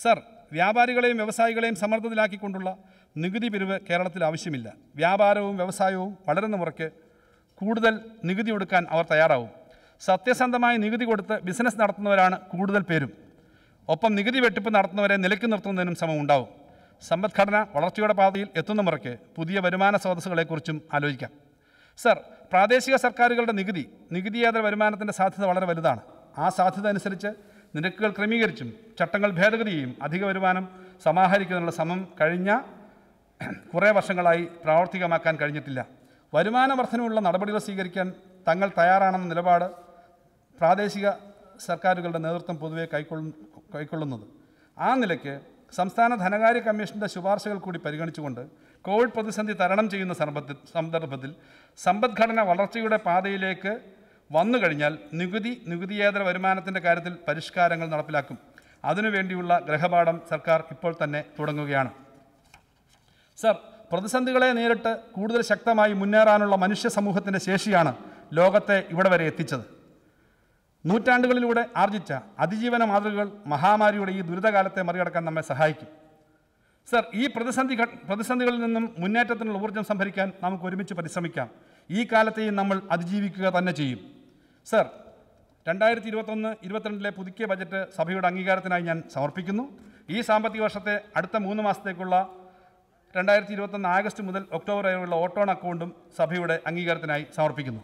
വ്യാപാരികളെയും വ്യവസായികളെയും സമ്മർദ്ദത്തിലാക്കിക്കൊണ്ടുള്ള നികുതി പിരിവ് കേരളത്തിൽ ആവശ്യമില്ല. വ്യാപാരവും വ്യവസായവും വളരുന്ന മുറയ്ക്ക് കൂടുതൽ നികുതി കൊടുക്കാൻ അവർ തയ്യാറാവും. സത്യസന്ധമായി നികുതി കൊടുത്ത് ബിസിനസ് നടത്തുന്നവരാണ് കൂടുതൽ പേരും. ഒപ്പം നികുതി വെട്ടിപ്പ് നടത്തുന്നവരെ നിലയ്ക്ക് നിർത്തുന്നതിനും ശ്രമം ഉണ്ടാവും. സമ്പദ്ഘടന വളർച്ചയുടെ പാതയിൽ എത്തുന്ന മുറയ്ക്ക് പുതിയ വരുമാന സ്രോതസ്സുകളെക്കുറിച്ചും ആലോചിക്കാം. സർ, പ്രാദേശിക സർക്കാരുകളുടെ നികുതിയേതര വരുമാനത്തിൻ്റെ സാധ്യത വളരെ വലുതാണ്. ആ സാധ്യത അനുസരിച്ച് നിരക്കുകൾ ക്രമീകരിച്ചും ചട്ടങ്ങൾ ഭേദഗതി ചെയ്യും അധിക വരുമാനം സമാഹരിക്കുന്നതിനുള്ള ശ്രമം കഴിഞ്ഞ കുറേ വർഷങ്ങളായി പ്രാവർത്തികമാക്കാൻ കഴിഞ്ഞിട്ടില്ല. വരുമാന വർധനയുള്ള നടപടികൾ സ്വീകരിക്കാൻ തങ്ങൾ തയ്യാറാണെന്ന നിലപാട് പ്രാദേശിക സർക്കാരുകളുടെ നേതൃത്വം പൊതുവെ കൈക്കൊള്ളുന്നത്. ആ നിലയ്ക്ക് സംസ്ഥാന ധനകാര്യ കമ്മീഷൻ്റെ ശുപാർശകൾ കൂടി പരിഗണിച്ചുകൊണ്ട് കോവിഡ് പ്രതിസന്ധി തരണം ചെയ്യുന്ന സന്ദർഭത്തിൽ സമ്പദ്ഘടന വളർച്ചയുടെ പാതയിലേക്ക് വന്നു കഴിഞ്ഞാൽ നികുതിയേതര വരുമാനത്തിൻ്റെ കാര്യത്തിൽ പരിഷ്കാരങ്ങൾ നടപ്പിലാക്കും. അതിനുവേണ്ടിയുള്ള ഗ്രഹപാഠം സർക്കാർ ഇപ്പോൾ തന്നെ തുടങ്ങുകയാണ്. സർ, പ്രതിസന്ധികളെ നേരിട്ട് കൂടുതൽ ശക്തമായി മുന്നേറാനുള്ള മനുഷ്യ സമൂഹത്തിൻ്റെ ശേഷിയാണ് ലോകത്തെ ഇവിടെ വരെ എത്തിച്ചത്. നൂറ്റാണ്ടുകളിലൂടെ ആർജിച്ച അതിജീവന മാതൃകകൾ മഹാമാരിയുടെ ഈ ദുരിതകാലത്തെ മറികടക്കാൻ നമ്മെ സഹായിക്കും. സർ, ഈ പ്രതിസന്ധികളിൽ നിന്നും മുന്നേറ്റത്തിനുള്ള ഊർജ്ജം സംഭരിക്കാൻ നമുക്ക് ഒരുമിച്ച് പരിശ്രമിക്കാം. ഈ കാലത്തെയും നമ്മൾ അതിജീവിക്കുക തന്നെ ചെയ്യും. സർ, 2021-22 പുതുക്കിയ ബജറ്റ് സഭയുടെ അംഗീകാരത്തിനായി ഞാൻ സമർപ്പിക്കുന്നു. ഈ സാമ്പത്തിക വർഷത്തെ അടുത്ത 3 മാസത്തേക്കുള്ള 2021 ആഗസ്റ്റ് മുതൽ ഒക്ടോബർ വരെയുള്ള ഓട്ടോൺ അക്കൗണ്ടും സഭയുടെ അംഗീകാരത്തിനായി സമർപ്പിക്കുന്നു.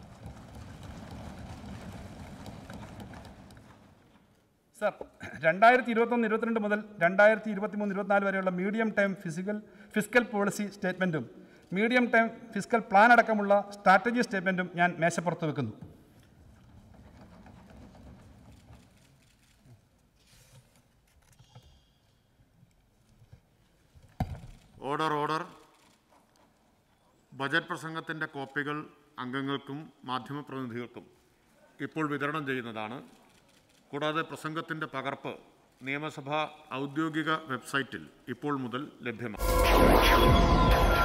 സർ, 2021-22 മുതൽ 2023-24 വരെയുള്ള മീഡിയം ടൈം ഫിസ്ക്കൽ പോളിസി സ്റ്റേറ്റ്മെൻറ്റും മീഡിയം ടൈം ഫിസ്ക്കൽ പ്ലാൻ അടക്കമുള്ള സ്ട്രാറ്റജി സ്റ്റേറ്റ്മെൻറ്റും ഞാൻ മേശപ്പുറത്ത് വെക്കുന്നു. ഓർഡർ. ബജറ്റ് പ്രസംഗത്തിൻ്റെ കോപ്പികൾ അംഗങ്ങൾക്കും മാധ്യമപ്രതിനിധികൾക്കും ഇപ്പോൾ വിതരണം ചെയ്യുന്നതാണ്. കൂടാതെ പ്രസംഗത്തിൻ്റെ പകർപ്പ് നിയമസഭാ ഔദ്യോഗിക വെബ്സൈറ്റിൽ ഇപ്പോൾ മുതൽ ലഭ്യമാണ്.